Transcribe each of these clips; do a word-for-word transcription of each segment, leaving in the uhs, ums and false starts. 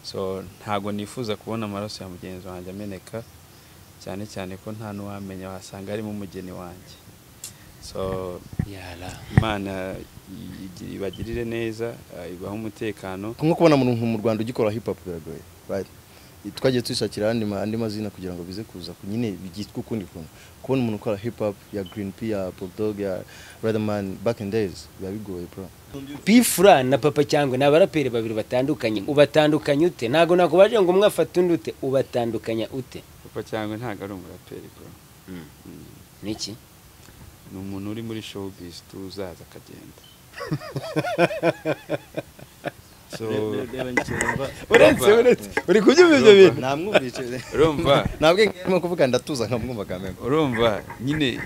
so ntago nifuza kubona amaraso ya mugenzi wanjye ameneka cyane cyane ko nta nuwamenya wasanga ari mu mugeni wanjye so yala Imana ibagirire neza ibaho umutekano nko kubona umuntu mu Rwanda ugikora hip hop biragoye right twagiye twishakira andi andi mazina kugira ngo bize kuza nyine bigitwa ukundi kuntu kubona umuntu ukora hip hop ya Green P ya Bulldog ya Redman back in days biba bigoye bro P-Fla na Papa Cyangwe ni abaraperi babiri batandukanye ubatandukanye ute ntago nakubaje ngo umwe afata undi ute ubatandukanya ute Papa Cyangwe ntago ari umuraperi bro niki ni umuntu uri muri showbiz tuzaza akagenda so uretse uretse uri kubyumva ibyo bintu namwumvise urumva nabwe ngirimo kuvuga ndatuza nkamwumva kameme urumva nyine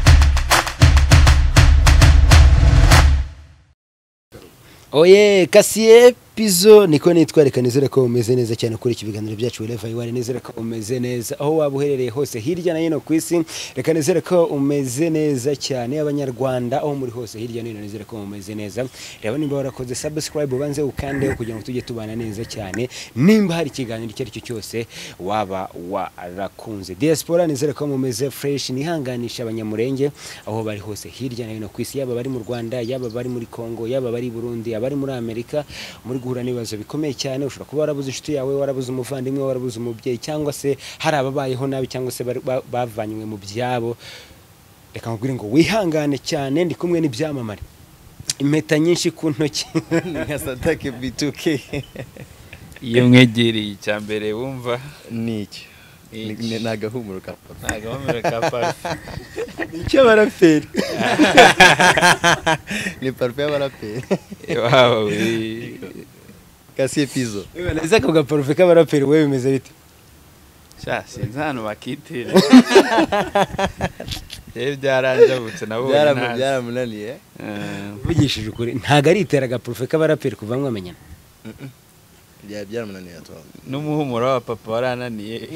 Oye Kasiye Pizo niko nitwareka nizere ko umeze neza cyane kuri iki biganiro byacu Wherever you are nizere ko umeze neza aho waba uherereye hose hirya na hino ku isi reka nizere ko umeze neza cyane abanyarwanda aho muri hose hirya no hino nizere ko umeze neza reba nimba warakoze subscribe ubanze ukande kugira ngo tujye tubana neza cyane nimba hari ikiganiro icyo aricyo cyose waba warakunze diaspora nizere ko mumeze fresh nihanganisha abanyamurenge aho bari hose hirya na hino ku isi yaba bari mu Rwanda yaba bari muri Kongo yaba bari Burundi abari muri Amerika muri guhura n'ibibazo bikomeye cyane ushobora kuba warabuze inshuti yawe warabuze umuvandimwe warabuze umubyeyi cyangwa se hari ababayeho nabi cyangwa se bavanywe mu byabo reka nkubwire ngo wihangane cyane ndi kumwe n'ibyamamare impeta nyinshi ku ntoki nka Sadake B two K iyo mwegereye icyambere wumva niki nagahumuro ka nagahumuro ka parfum icyo baraperi ni parfum y'abaraperi wow Kasiye Pizo neza ko gaparufe k'abaraperi we bimeze bite sha sinzi hano bakitira eh byaranjabutse nabo byaramunaniye vugishije ukuri ntago ari itera gaparufe k'abaraperi kuva mwamenyana bya byaramunaniye atwa n'umuhumuro wa papa warananiye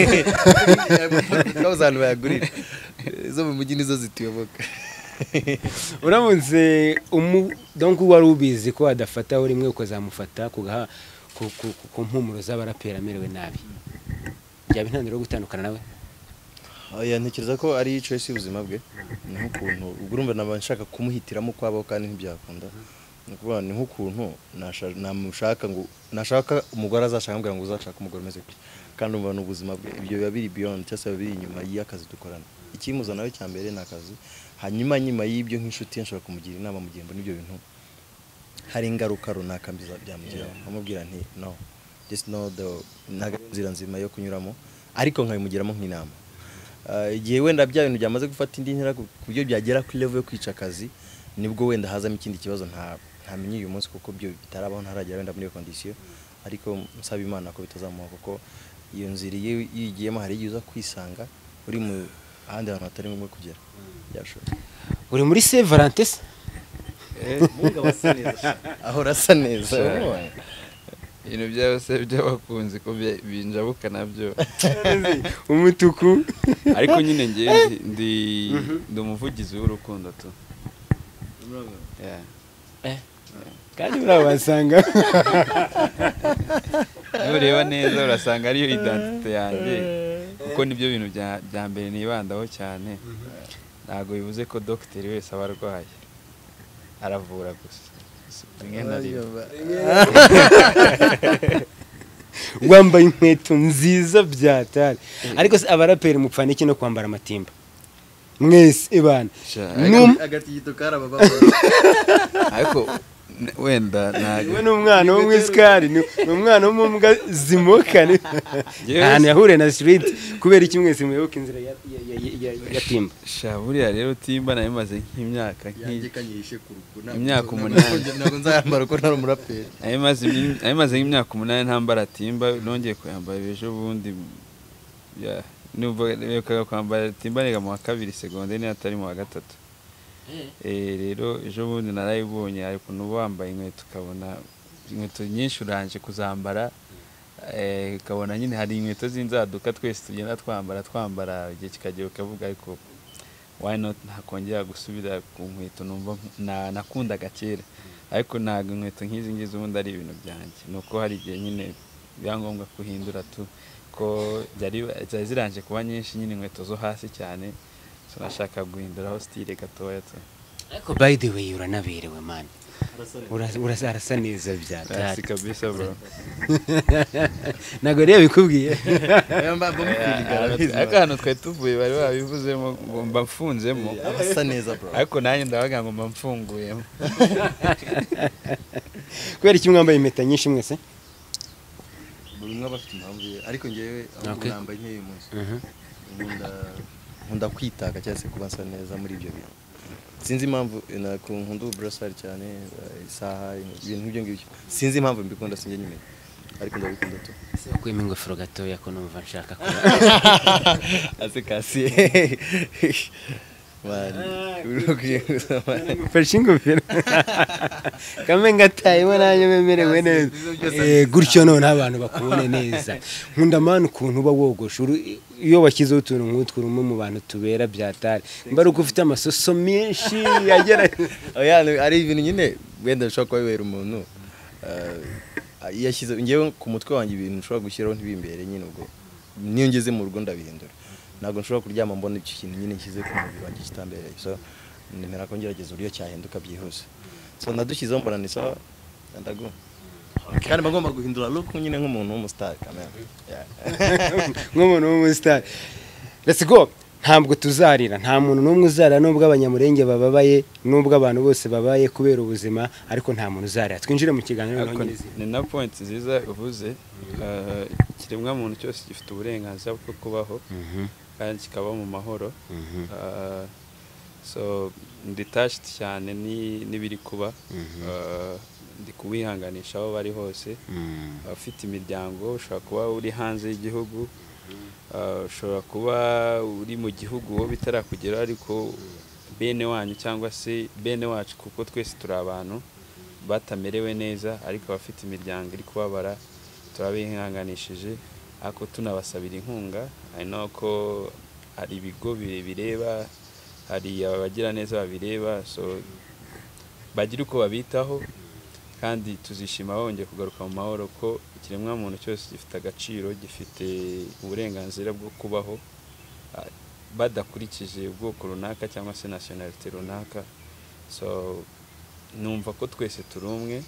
kawuzana bayagurira zo mu mujyi nizo zituyoboka uramunze umu donc wari ubizi ko adafata rimwe ukazamufata kugaha ku mpumuro z'abarapera amerewe nabi byaba intandaro yo gutandukana nawe oya ntekereza ko ari choice y'ubuzima bwe ni nk'ukuntu urumva nabanshaka kumuhitiramo kwabo kandi ntibyakunda nukuvuga ni nk'ukuntu namushaka ngo nashaka umugore azashaka mbwa ngo uzashaka umugore umeze gute kandi umva n'ubuzima bwe ibyo biba biri beyond cyangwa biri inyuma y'akazi dukorana ikimuza nawe cyambere nakazi hanyuma nyuma y'ibyo nk'inshuti nshobora kumugira inama mu gihe mbona ibyo bintu hari ingaruka runaka mbiza byamugiraho amubwira nti no just know the nzira nzima yo kunyuramo ariko nkabimugiramo nk'inama igihe wenda bya bintu byamaze gufata indi ntera ku buryo byagera kuri level yo kwica akazi nibwo wenda hazamo ikindi kibazo nta ntamenye uyu munsi kuko byo bitarabaho ntaragera wenda muri iyo condition ariko nsaba Imana ko bitazamuha kuko iyo nzira yigiyemo hari igihe uza kwisanga uri mu ahandi hantu hatari ngombwa kugera byashoboye uri muri Saint Valentin eh munga wasa neza aho rasa neza ibintu byose by'abakunzi ko binjabuka nabyo umutuku ariko nyine ngiye ndi ndi umuvugizi w'urukundo tu yeah eh kandi urabasanga ureba neza urasanga ariyo identity yanjye kuko nibyo bintu bya mbere nibandaho cyane ntago bivuze ko doctor wese abarwaye aravura gusa rimwe na rimwe wambaye inkweto nziza byatari ariko abaraperi mupfana iki no kwambara amatimba mwese ibana agati gitokara baba ariko wenda ntago we n'umwana wo mwiskari ni umwana wo mu mbwa zimokane ahantu yahure na street kubera iki mwese muyoboka inzira ya timba sha buriya rero timba nayo maze nk'imyaka nk'igikanyishe ku rugo imyaka umunani ntabwo nzayambara ko ntari umuraperi nayo maze nayo maze nk'imyaka umunani ntambara timba nongeye kuyambara ejo bundi ya nubwo reka kwambara timba niga mu wa kabiri seconde ni atari mu wa gatatu eh rero ejo bundi narayibonye ariko n'ubambaye inkweto ukabona inkweto nyinshi uranje kuzambara eh ukabona nyine hari inkweto zinzaduka twese tugenda twambara twambara igihe kikagiye ukavuga ariko why not ntakongera gusubira ku nkweto numva nakundaga kera ariko ntago inkweto nk'izi ngizi ubundi ari ibintu byanjye nuko hari igihe nyine byangombwa kuhindura tu ko byari zari ziranje kuba nyinshi nyine inkweto zo hasi cyane, so nashaka guhinduraho style gatoya tu. ariko by the way uranaberewe man, urasa neza byatari Si kabisa bro. ntago rero bikubwiye ariko hano twari tuvuye bari babivuzemo ngo mba mfunzemo, asa neza bro, ariko nanjye ndabaga ngo mba mfunguyemo. kubera iki mwambaye impeta nyinshi mwese? buri umwe aba afite impamvu ye, ariko njyewe Okay. nambaye nk'uyu munsi nkunda nkunda kwitaka cyangwa se kuba nsa neza muri ibyo bintu, sinzi impamvu nkunda uburasari cyane, isaha, ibintu nk'ibyo ngibyo sinzi impamvu mbikunda, sinjye nyine ariko ndabikunda tu. Wakuyemo ingofero gatoya ko numva nshaka ko ase kasiye mani urugiye fashe ingofero kame ngatayemo nanjye memerewe neza. Eh, gutyo none abantu bakubone neza. Nkunda mani ukuntu uba wogosha iyo washyizeho utuntu nk'utwo rumwe mu bantu tubera byatari, mba ari uko ufite amasoso menshi yagera oya ari ibintu nyine wenda bishobora kuba bibera umuntu yashyize ngewe ku mutwe wanjye ibintu nshobora gushyiraho ntibimbere nyine, ubwo niyo ngeze mu rugo ndabihindura, ntabwo nshobora kuryama mbona icyo kintu nyine nshyize ku mubiri wanjye kitambereye, so nemera ko ngerageza uburyo cyahinduka byihuse, so nadushyizeho mbona ni sawa ndagu kandi bagomba guhindura look nyine nk'umuntu w'umustar kamera nk'umuntu w'umustar. Let's go. Ntabwo tuzarira, nta muntu n'umwe uzarira, nubwo abanyamurenge bababaye, nubwo abantu bose babaye kubera ubuzima, ariko nta muntu uzarira. Twinjire mu kiganiro n'onyine. Ni na point nziza uvuze, kiremwa muntu cyose gifite uburenganzira bwo kubaho kandi kikaba mu mahoro. So ndi touched cyane n'ibiri kuba, ndi kuwihanganisha aho bari hose, abafite imiryango, ushobora kuba uri hanze y'igihugu, ushobora kuba uri mu gihugu wowe bitarakugera, ariko bene wanyu cyangwa se bene wacu, kuko twese turi abantu batamerewe neza, ariko abafite imiryango iri kubabara turabihanganishije, ariko tunabasabira inkunga. ari nako hari ibigo bireba, hari abagira neza babireba, so bagira uko babitaho, kandi tuzishima bongeye kugaruka mu mahoro, ko ikiremwa muntu cyose gifite agaciro, gifite uburenganzira bwo kubaho badakurikije ubwoko runaka cyangwa se nationality runaka. So numva ko twese turi umwe,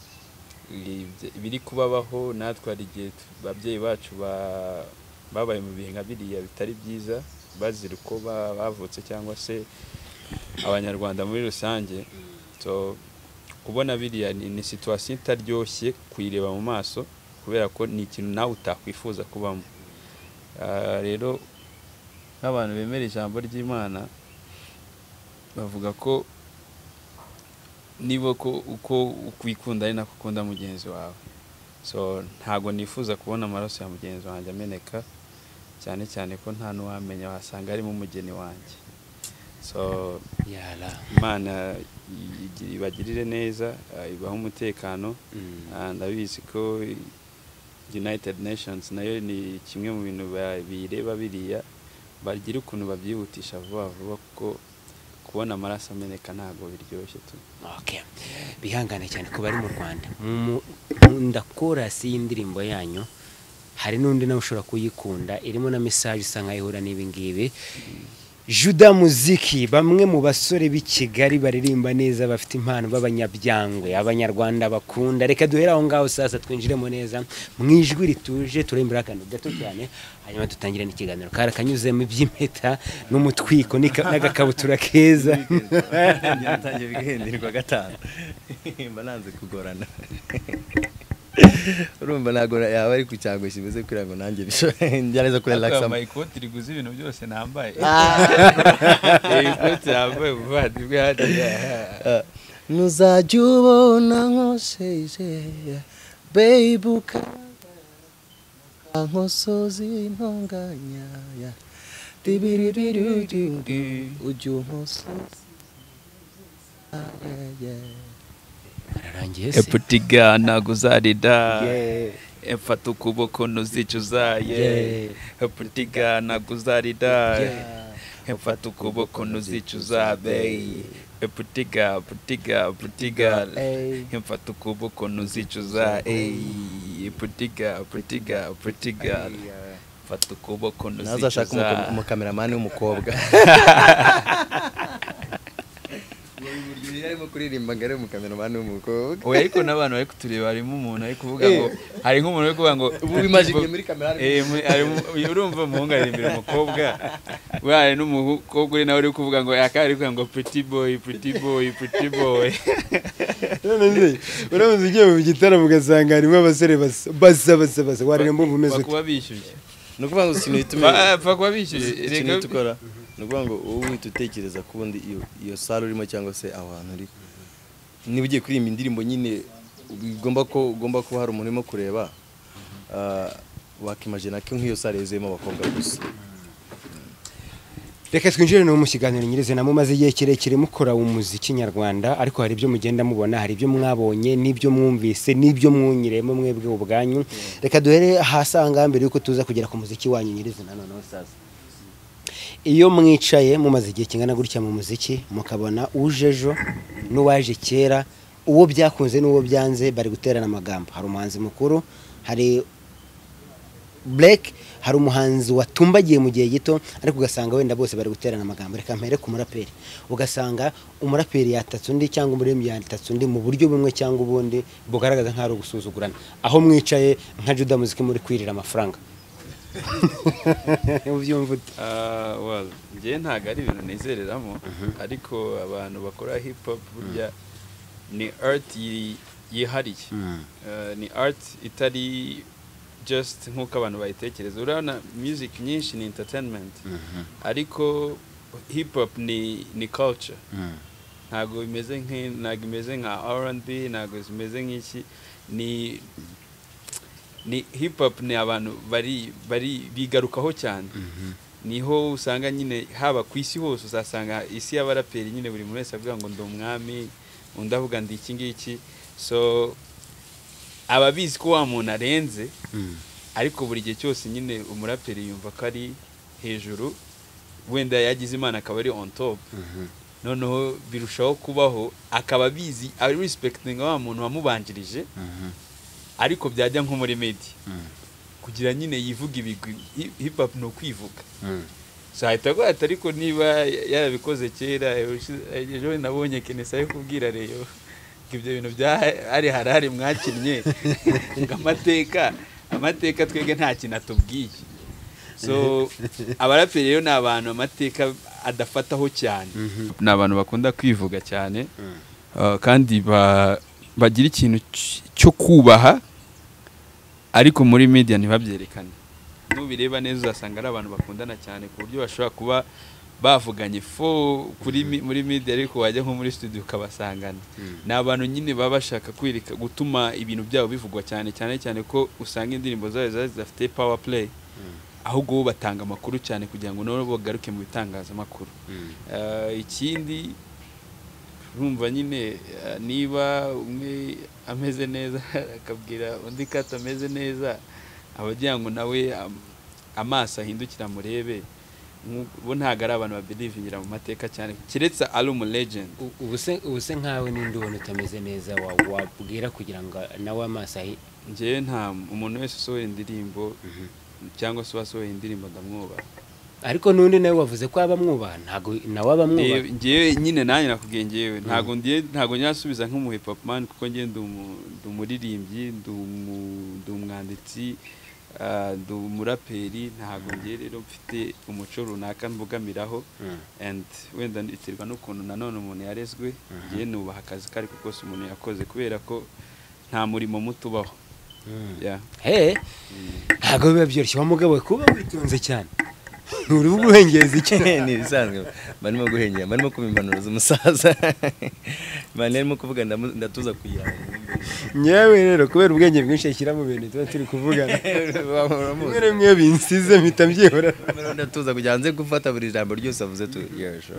biri kubabaho natwe hari igihe babyeyi bacu babaye mu bihe nka biriya bitari byiza, bazira uko bavutse cyangwa se abanyarwanda muri rusange. So kubona biriya ni situation itaryoshye kuyireba mu maso, kubera ko ni ikintu nawe utakwifuza kubamo. Rero nk'abantu bemera ijambo ry'Imana bavuga ko niba ko uko ukwikunda ari nako ukunda mugenzi wawe. So ntago nifuza kubona amaraso ya mugenzi wanjye ameneka, cyane cyane ko nta n'uwamenya wasanga harimo umugeni wanjye. So yala Imana ibagirire neza, ibaho umutekano. Ndabizi ko United Nations nayo ni kimwe mu bintu bireba biriya, bagira ukuntu babyihutisha vuba vuba, kuko kubona amaraso ameneka ntago biryoshye tu. Okay, bihangane cyane ko bari mu Rwanda. Ndakora si indirimbo yanyu, hari n'undi nawe ushobora kuyikunda, irimo na message usanga ihura n'ibi ngibi. Juda Muziki, bamwe mu basore b'i Kigali baririmba neza, bafite impano, b'abanyabyangwe, abanyarwanda bakunda. Reka duhera aho ngaho sasa twinjiremo neza mu ijwi rituje, turembera akantu gato cyane, hanyuma tutangire n'ikiganiro. Kara kanyuzemo iby'impeta n'umutwiko n'agakabutura keza. Nyatangiye bigenderwa gatanu. Mba nanze kugorana. Urumva nagora yaba ari ku cyango kimeze kugira ngo nanjye ngereza kuri relax. Ama ikoti riguze ibintu byose nambaye. Ikoti nambaye buvadi bwahadiya. Nuzajya ubona nkoseze babyuka nkosozi ntonganya ya tibiribirudi ujyu nkosozi ararangiye se Eputiga naguzarida efata ukuboko nuzicuzaye. Eputiga naguzarida efata ukuboko nuzicuzabe. Eputiga putiga putiga efata ukuboko nuzicuza. boy pretty girl pretty girl pretty girl fata ukuboko nazashaka ntuzicuza umukameramani w'umukobwa arimo kuririmba ngare umukameramani w'umukobwa oya ariko n'abantu bari kutureba harimo umuntu ari kuvuga ngo hari nk'umuntu uri kuvuga ngo ubu imagine muri kamera eh urumva umuhungu ari imbere umukobwa wari n'umukobwa uri nawe uri kuvuga ngo yakari kuvuga ngo pretty boy pretty boy pretty boy none uramuze ugiye mu gitaramo ugasanga harimo abasore basa basa basa waremba umeze bakuba bishyuye nukuvuga ngo ikintu gitume bapfa kuba bishyuye reka tukora nukuvuga ngo wowe uhita utekereza kubundi iyo iyo sale urimo cyangwa se aho hantu uri niba ugiye kuririmba indirimbo nyine ugomba ko ugomba kuba hari umuntu urimo kureba wakimagina ko nk'iyo sale yuzuyemo abakobwa gusa. Reka twinjire no mu kiganiro nyirizina mumaze igihe kirekire mukora umuziki nyarwanda ariko hari ibyo mugenda mubona hari ibyo mwabonye n'ibyo mwumvise n'ibyo mwunyiremo mwebwe ubwanyu. Reka duhere hasanga mbere yuko tuza kugera ku muziki wanyu nyirizina noneho sasa. Iyo mwicaye mumaze igihe kingana gutya mu muziki mukabona ujejo n'uwaje kera uwo byakunze n'uwo byanze bari guterana amagambo. Hari umuhanzi mukuru, hari Black, hari umuhanzi watumbagiye mu gihe gito ariko ugasanga wenda bose bari guterana amagambo. Reka mpere ku muraperi, ugasanga umuraperi yatatse undi cyangwa umuririmbyi yatatse undi mu buryo bumwe cyangwa ubundi bugaragaza nk'ari gusuzugurana. Aho mwicaye nka Juda Muziki muri kwirira amafaranga. Ubyumva ah well ngiye ntago ari ibintu nizereramo ariko abantu bakora hip hop burya ni art yihariye. Ni art itari just nkuko abantu bayitekereza. Urabona music nyinshi ni entertainment ariko hip hop ni ni culture. Ntago imeze nke ntago imeze nka R and B, ntago imeze nk'iki. Ni ni hip hop ni abantu bari bari bigarukaho cyane. Niho usanga nyine haba ku isi hose uzasanga isi y'abaraperi nyine buri muntu wese avuga ngo ndi umwami undi avuga ndi iki ngiki. So ababizi ko wa muntu arenze ariko buri gihe cyose nyine umuraperi yumva ko ari hejuru wenda yagize imana akaba ari on top. Noneho birushaho kubaho akaba bizi ari respecting wa muntu wamubanjirije ariko byajya nko muri media kugira nyine yivuga ibigwi. Hip hop no kwivuga. So ahita ko ariko niba yarabikoze kera ejo nabonye Kenesa ari kubwira reyo ibyo bintu bya ari harari mwakinnye ngamateka amateka twege nta kintu atubwiye. So abaraperi rero nabantu amateka adafataho cyane. Nabantu bakunda kwivuga cyane kandi bagira ikintu cyo kubaha ariko muri media ntibabyerekane. Nubireba neza uzasanga ari abantu bakundana cyane ku buryo bashobora kuba bavuganye fo kuri muri media ariko wajya nko muri studio ukabasangana. Nabantu nyine baba bashaka kwirika gutuma ibintu byabo bivugwa cyane cyane cyane ko usanga indirimbo zawe zafite power play ahubwo batanga amakuru cyane kugira ngo nabo bagaruke mu bitangaza makuru. Ikindi urumva nyine niba umwe ameze neza akabwira undi kata ameze neza abagira ngo nawe amaso ahindukira murebe. Ubu ntago ari abantu babelivingira mu mateka cyane kiretse ari umu legend. Ubuse ubuse nkawe n'indi ubona utameze neza wabwira kugira ngo nawe amaso ahi. Ngiye nta umuntu wese usohoye indirimbo cyangwa se wasohoye indirimbo ndamwubaha ariko nundi nawe wavuze ko abamwubaha ntago nawe abamwubaha. Ngiye nyine nanjye nakubwiye ngiyewe ntago ndiye ntago nyasubiza nk'umu hip hop man kuko ngiye ndumuririmbyi ndumwanditsi ndumuraperi ntago ngiye rero mfite umuco runaka mvugamiraho. And wenda nditerwa n'ukuntu nanone umuntu yarezwe ngiye nubaha akazi kari kose umuntu yakoze kubera ko nta murimo mutubaho. Yeah. Hey. Ntago biba byoroshye wamugabo kuba witonze cyane. Uri guhengeza iki ni bisanzwe barimo guhengera barimo kumimbanura z'umusaza barimo kuvuga ndatuza kuyana nyewe rero kubera ubwenge bwinshi ashyira mu bintu tuba turi kuvugana mwe mwe binsize mpita mbyihora ndatuza kugira nze gufata buri jambo ryose avuze tu yesho.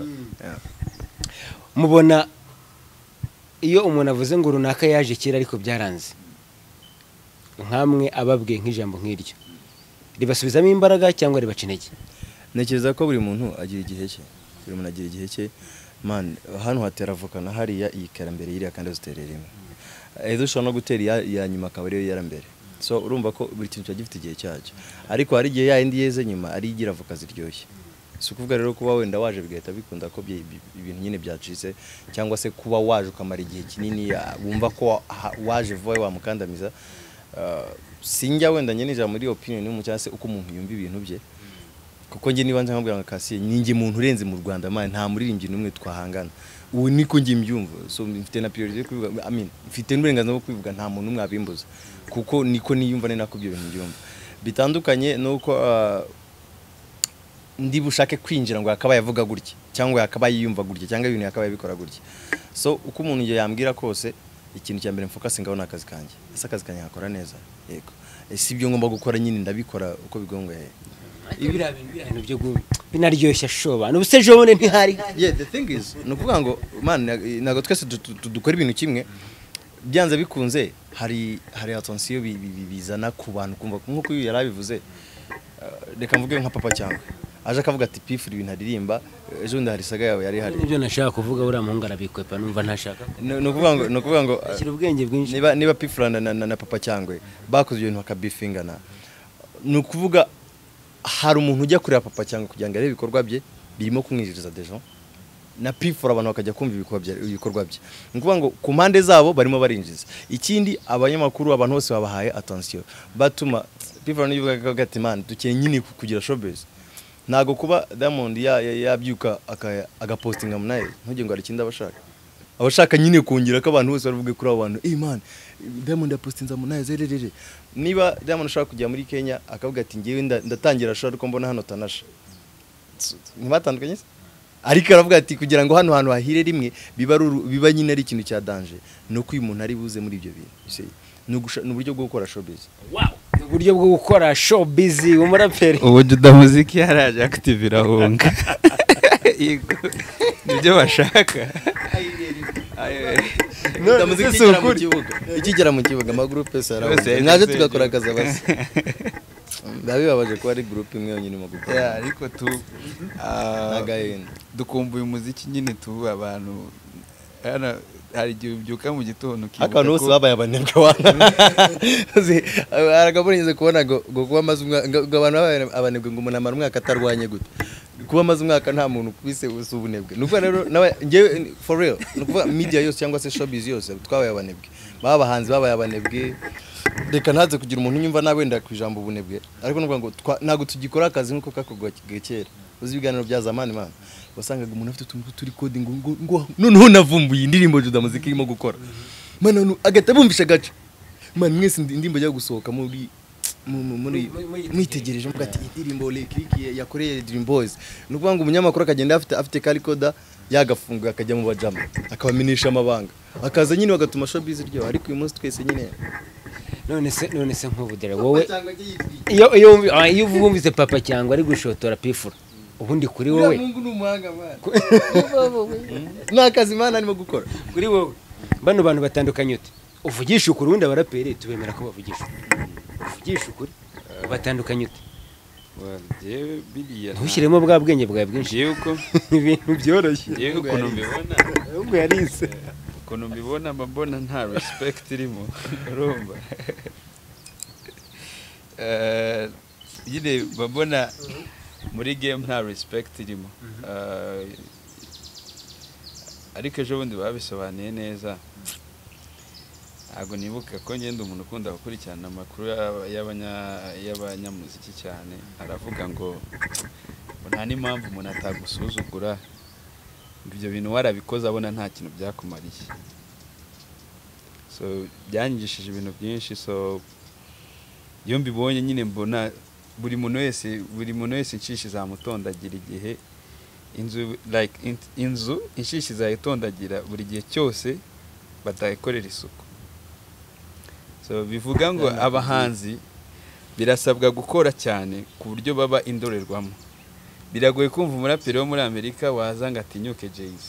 Mubona iyo umuntu avuze ngo runaka yaje kera ariko byaranze nkamwe ababwiye nk'ijambo nk'iryo ribasubizamo imbaraga cyangwa ribaca intege? Ntekereza ko buri muntu agira igihe cye buri muntu agira igihe cye man hano hatera avukana hariya iyi karambere yiri kandi ziterera imwe ezo shona gutera ya nyuma akaba ariyo yarambere so urumva ko buri kintu cyagifite igihe cyacyo ariko hari igihe yindi yeze nyuma ari igira avoka ziryoshye si ukuvuga rero kuba wenda waje bigahita bikunda ko ibintu nyine byacitse cyangwa se kuba waje ukamara igihe kinini wumva ko waje vuba wamukandamiza sinjya wenda nyine ija muri opinion y'umuntu cyangwa se uko umuntu yumva ibintu bye kuko nge niba nkambwira nka Cassier ninjye muntu urenze mu Rwanda man nta muririmbyi numwe twahangana ubu niko ngiye mbyumva so mfite na priority kubivuga I mean mfite n'uburenganzira bwo kubivuga nta muntu numwe abimbuza kuko niko niyumva ne nakubyo bintu byumva bitandukanye nuko uh, ndi bushake kwinjira ngo akaba yavuga gutya cyangwa akaba yiyumva gutya cyangwa ibintu akaba yabikora gutya so uko umuntu iyo yambwira kose ikintu cya mbere mfocus ngaho nakazi kanje asa akazi kanje akora neza yego si byo ngomba gukora nyine ndabikora uko bigongoye ibira bintu byo binaryoshya shoba n'ubuse jone ntihari yeah the thing is nukuvuga ngo man nago twese dukora ibintu kimwe byanze bikunze hari hari attention bizana ku bantu kumva nkuko yarabivuze reka mvuge nka papa cyangwa aje akavuga ati pifuri ibintu aririmba ejo ndahari saga yawe yari hari nibyo nashaka kuvuga uriya muhungu arabikwepa numva ntashaka nukuvuga ngo nukuvuga ngo ashyira ubwenge bwinshi niba niba pifura na, na, na papa cyangwa bakoze ibintu bakabifingana nukuvuga hari umuntu ujya kureba papa cyangwa kugira ngo arebe ibikorwa bye birimo kumwinjiriza dejo na pifura abantu bakajya kumva ibikorwa bye nukuvuga ngo ku mpande zabo barimo barinjiza ikindi abanyamakuru abantu bose babahaye attention batuma pifura nivuga gati man dukenye nyine kugira showbiz nago kuba Diamond ya yabyuka agapostinga munaye ntuje ngo ari kinda abashaka abashaka nyine kongera ko abantu bose baravuga kuri abo bantu eh man Diamond yapostinza munaye zererere niba Diamond ashaka kujya muri Kenya akavuga ati ngiye ndatangira ashaka ko mbona hano tanasha ntibatandukanye ariko aravuga ati kugira ngo hano hantu hahire rimwe biba biba nyine ari ikintu cya danger no kuyu umuntu ari buze muri ibyo bintu n'uburyo bwo gukora showbiz wow uburyo bwo gukora showbiz umuraperi ubu juda muziki yaraje active irahunga nibyo bashaka juda muziki ikigera mu kibuga ikigera mu kibuga ama group pesa yarahunga mwaje tugakora akazi basi babibabaje ko ari group imwe yonyine mu gukora ariko tu nagahenda dukumbuye umuziki nyine tu abantu ana hari igihe ubyuka mu gitondo kibuka akantu bose babaye abanebwe wana aragaburinze kubona ngo kuba amaze abantu babaye abanebwe ngo umuntu amara umwaka atarwanye gute kuba amaze umwaka nta muntu kubise usubunebwe nuko rero nawe ngewe for real nuko media yose cyangwa se showbiz yose twabaye abanebwe baba hanze babaye abanebwe reka ntaze kugira umuntu nyumva nabenda kwijambo ubunebwe ariko nuko ngo nago tugikora akazi nkuko kakugwa kigekera uzi ibiganiro bya zamani man wasangaga umuntu afite utuntu turi coding ngo ngo noneho navumbuye indirimbo juda muziki irimo gukora man agata bumvisha gace man mwese indirimbo ajya gusohoka muri muri mwitegereje muga ati indirimbo le click yakoreye Dream Boys nukuvuga ngo umunyamakuru akagenda afite afite kalikoda yagafunga akajya mu bajama akabamenyesha amabanga akaza nyine bagatuma showbiz ryo ariko uyu munsi twese nyine none se none se nk'ubudere wowe iyo iyo iyo uvumvise papa cyangwa ari gushotora pifura ubundi kuri wowe Mungu numuhanga man nakazi mana arimo gukora kuri wowe bano bantu batandukanye ute uvugisha ukuri undi abaraperi tubemera ko bavugisha uvugisha ukuri batandukanye ute jewe biriya ntushyiremo bwa bwenge bwawe bwinshi yuko ibintu byoroshye yewe ukuntu mbibona ubwo yarise ukuntu mbibona mbona nta respect irimo urumva eh yine mbona muri game nta respect irimo ariko ejo bundi babisobanuye neza ntabwo nibuka ko ngenda umuntu ukunda gukurikirana amakuru y'abanyamuziki cyane aravuga ngo nta n'impamvu umuntu atagusuzugura ibyo bintu warabikoze abona nta kintu byakumariye so byanyigishije ibintu byinshi so iyo mbibonye nyine mbona buri muntu wese buri muntu wese inshishi zamutondagira igihe inzu like inzu inshishi zayitondagira buri gihe cyose batayikorera isuku so bivuga ngo abahanzi birasabwa gukora cyane ku buryo baba indorerwamo biragoye kumva umuraperi wo muri Amerika wazanga atinyuke Jay-Z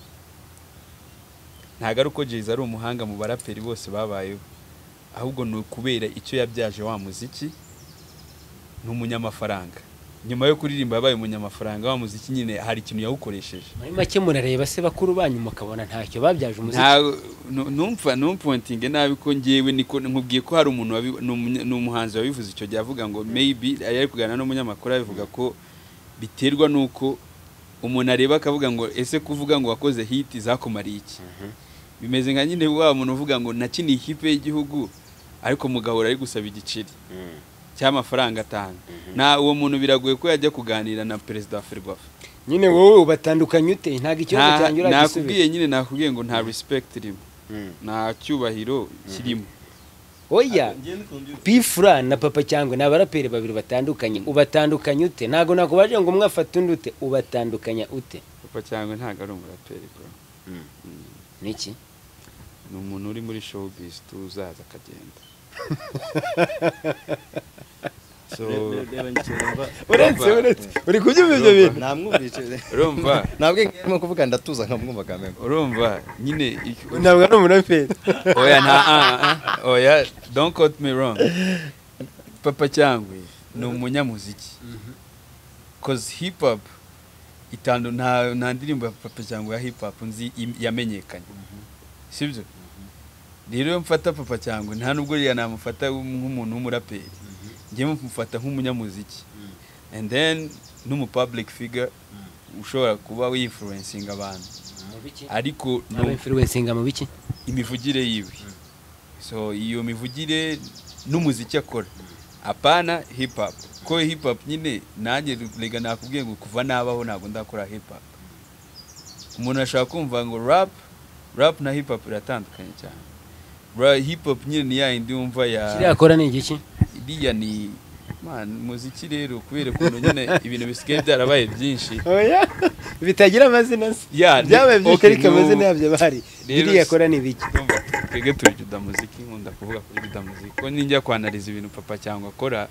ntago ari uko Jay-Z ari umuhanga mu baraperi bose babayeho ahubwo no kubera icyo yabyaje wa muziki n'umunyamafaranga nyuma yo kuririmba yabaye umunyamafaranga wa muziki nyine hari ikintu yawukoresheje muri make murareba se bakuru banyu mukabona ntacyo babyaje umuziki nta numva numpointinge nabi ko ngewe niko nkubwiye ko hari umuntu n'umuhanzi wabivuze icyo gihe avuga ngo maybe ari kuganira n'umunyamakuru abivuga ko biterwa nuko umuntu areba akavuga ngo ese kuvuga ngo wakoze hit zakumariye iki bimeze nka nyine wa muntu uvuga ngo nakiniye ikipe y'igihugu ariko mugahora ari gusaba igiceri cy'amafaranga atanu na uwo muntu biragoye ko yajya kuganira na perezida wa Ferwafa nyine wowe ubatandukanye ute ntago ikibazo cyanjye uragisubiza nakubwiye nyine nakubwiye ngo nta respect irimo nta cyubahiro kirimo oya P-Fla na Papa Cyangwe ni abaraperi babiri batandukanye ubatandukanye ute ntago nakubaje ngo umwe afate undi ute ubatandukanya ute Papa Cyangwe ntago ari umuraperi bro niki ni umuntu uri muri showbiz tuzaza akagenda so uretse uretse uri kubyumva ibyo bintu namwumvise urumva nabwe ngirimo kuvuga ndatuza nkamwumva kameme urumva nyine ntabwo ari umuraperi oya nta oya don't quote me wrong Papa Cyangwe ni umunyamuziki cause hip hop itando nta nta ndirimbo ya Papa Cyangwe ya hip hop nzi yamenyekanye sibyo rero mfata Papa Cyangwe nta nubwo riya namufata nk'umuntu w'umuraperi ngiye mufata nk'umunyamuziki and then n'umu public figure ushobora kuba winfluencing abantu ariko no influencing mu biki imivugire yiwe so iyo mivugire n'umuziki akora apana hip hop ko hip hop nyine nanjye rega nakubwiye ngo kuva nabaho ntabwo ndakora hip hop umuntu ashaka kumva ngo rap rap na hip hop biratandukanye cyane bro hip hop nyine ni yindi umva ya kiri akora ni igiki iriya ni man muziki rero kubera kuntu nyine ibintu bisigaye byarabaye byinshi oya bitagira amazina ya byabaye byinshi ariko amazina yabyo bahari iriya akora ni ibiki twege turi juda muziki nkunda kuvuga kuri juda muziki ko ninjya kwanaliza ibintu Papa Cyangwe akora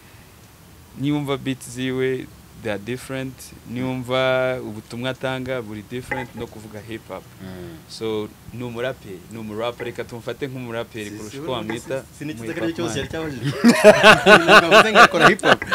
niumva beats ziwe they are different niumva ubutumwa atanga buri different no kuvuga hip hop so ni umuraperi ni umuraperi reka tumufate nk'umuraperi kurusha uko wamwita sinikiza ko cyose yari cyabajije ngavuze ngakora hip hop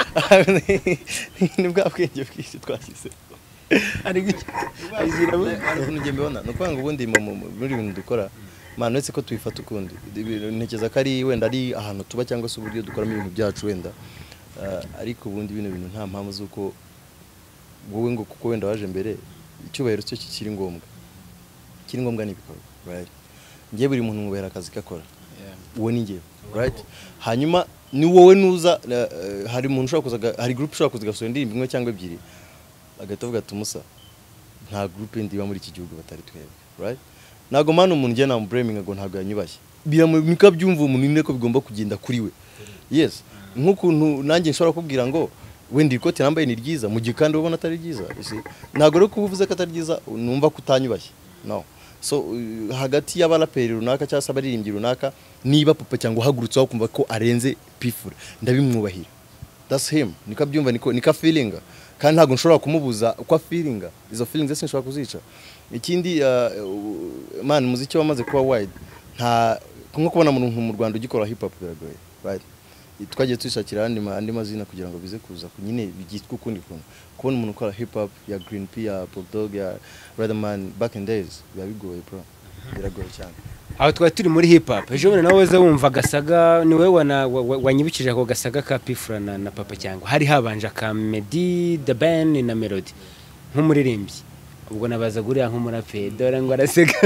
nibwo abwenge bwinshi twashyize ari giki azira ukuntu ngiye mbona no kwanga ubundi muri ibintu dukora man uretse ko tuyifata ukundi ntekeza ko ari wenda ari ahantu tuba cyangwa se uburyo dukoramo ibintu byacu wenda ariko ubundi bino bintu nta mpamvu zuko wowe ngo kuko wenda waje mbere icyubahiro cyo kiri ngombwa kiri ngombwa n'ibikorwa right ngiye buri muntu mubera akazi kakora uwo ni ngiye right hanyuma ni wowe nuza hari umuntu ushaka kuzaga hari group ushaka kuzaga so ndirimbo imwe cyangwa ebyiri agatavuga tumusa nta group ndi ba muri iki gihugu batari twebwe right nago man umuntu je na blaming ngo ntago yanyubashye biramika byumva umuntu ni ko bigomba kugenda kuri we yes nk'ukuntu nanjye nshobora kubwira ngo wenda ikote nambaye ni ryiza mu gihe kandi ubona atari ryiza ntago rero kuvuze ko atari ryiza numva kutanyubashye no so uh, hagati y'abaraperi runaka cyangwa se abaririmbyi runaka niba Papa Cyangwe uhagurutse aho kumva ko arenze P-Fla ndabimwubahira that's him nika byumva niko nika feeling kandi ntago nshobora kumubuza uko feeling izo feelings zese nshobora kuzica ikindi uh, man muziki wamaze kuba wide nta nko kubona umuntu mu Rwanda ugikora hip hop biragoye right twagiye twishakira andi andi mazina kugira ngo bize kuza nyine bigitwa ukundi kuntu kubona umuntu ukora hip hop ya Green P ya Pop Dog ya Redman back in days bigoye bro biragoye cyane aho twari turi muri hip hop ejo bundi nawe weza wumva gasaga ni wewe wana wanyibukije ako gasaga ka P-Fla na, na Papa Cyangwe hari habanje ka Meddy the band na Melody nk'umuririmbyi ubwo nabaza guriya nk'umuraperi dore ngo araseka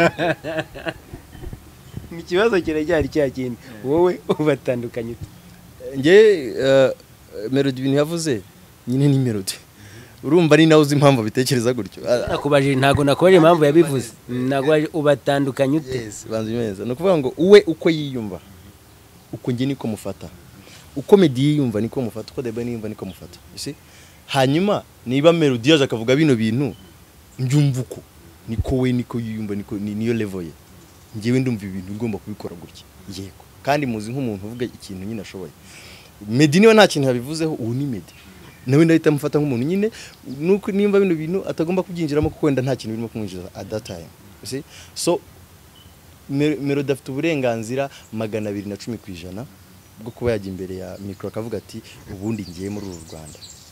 ni kibazo kirajyari cya kindi wowe ubatandukanye nge Melody ibintu yavuze nyine ni Melody urumva ari nawe uzi impamvu bitekereza gutyo nakubaje ntago nakoje impamvu yabivuze nagwaje ubatandukanye ute yes banzi meza no kuvuga ngo uwe uko yiyumva uko nge niko mufata uko Meddy yiyumva niko mufata uko Debe yiyumva niko mufata isi hanyuma niba Melody yaje akavuga bino bintu mbyumva uko niko we niko yiyumva niko niyo level ye ngewe ndumva ibintu ngomba kubikora gutya yego kandi muzi nk'umuntu uvuga ikintu nyine ashoboye Meddy niwe nta kintu yabivuzeho ubu ni Meddy nawe ndahita mufata nk'umuntu nyine nuko nimba bino bintu atagomba kubyinjiramo kuko wenda nta kintu birimo kumwinjiza at that time see so Melody afite uburenganzira magana abiri na cumi ku ijana bwo kuba yajya imbere ya micro akavuga ati ubundi ngiye muri uru Rwanda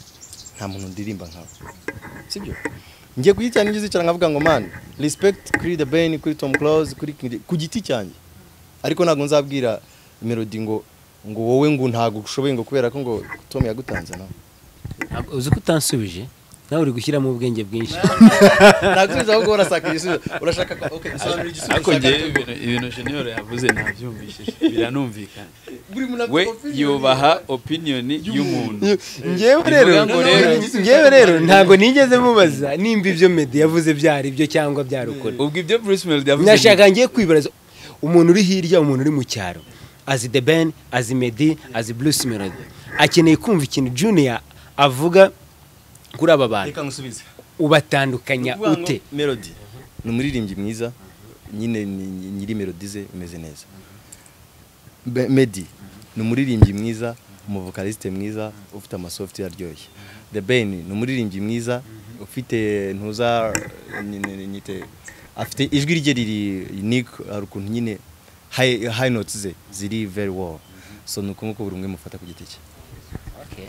nta muntu ndirimba nkawe sibyo ngiye kuyicana ngize cyane nkavuga ngo man respect kuri The Ben kuri Tom Close kuri ku giti cyanjye ariko ntago nzabwira melody ngo ngo wowe ngo ntago ushoboye ngo kubera ko ngo Tom yagutanze nawe uzi ko utansubije nawe uri gushyiramo ubwenge bwinshi nagusubiza ahubwo urasaka igisubizo urashaka ko okay isobanura igisubizo ariko ngiye ibintu ibintu Junior yavuze ntabyumvishije biranumvikana we yubaha opinion y'umuntu ngewe rero ngewe rero ntago nigeze mubaza nimba ibyo Meddy yavuze byari byo cyangwa byarukore ubwo ibyo Bruce Melody yavuze nashaka ngiye kwibaraza umuntu uri hirya umuntu uri mu cyaro azi The Ben azi Meddy azi Bruce Melody akeneye kumva ikintu Junior avuga kuri aba bantu reka ngusubize ubatandukanya ute Melody ni umuririmbyi mwiza nyine nyiri melody ze imeze neza Meddy ni umuririmbyi mwiza umuvokaliste mwiza ufite amasoft aryoshye The Ben ni umuririmbyi mwiza ufite ntuza nyite afite ijwi rye riri unique arukuntu nyine high high notes ze ziri very well so nuko buri umwe mufata ku giti cye okay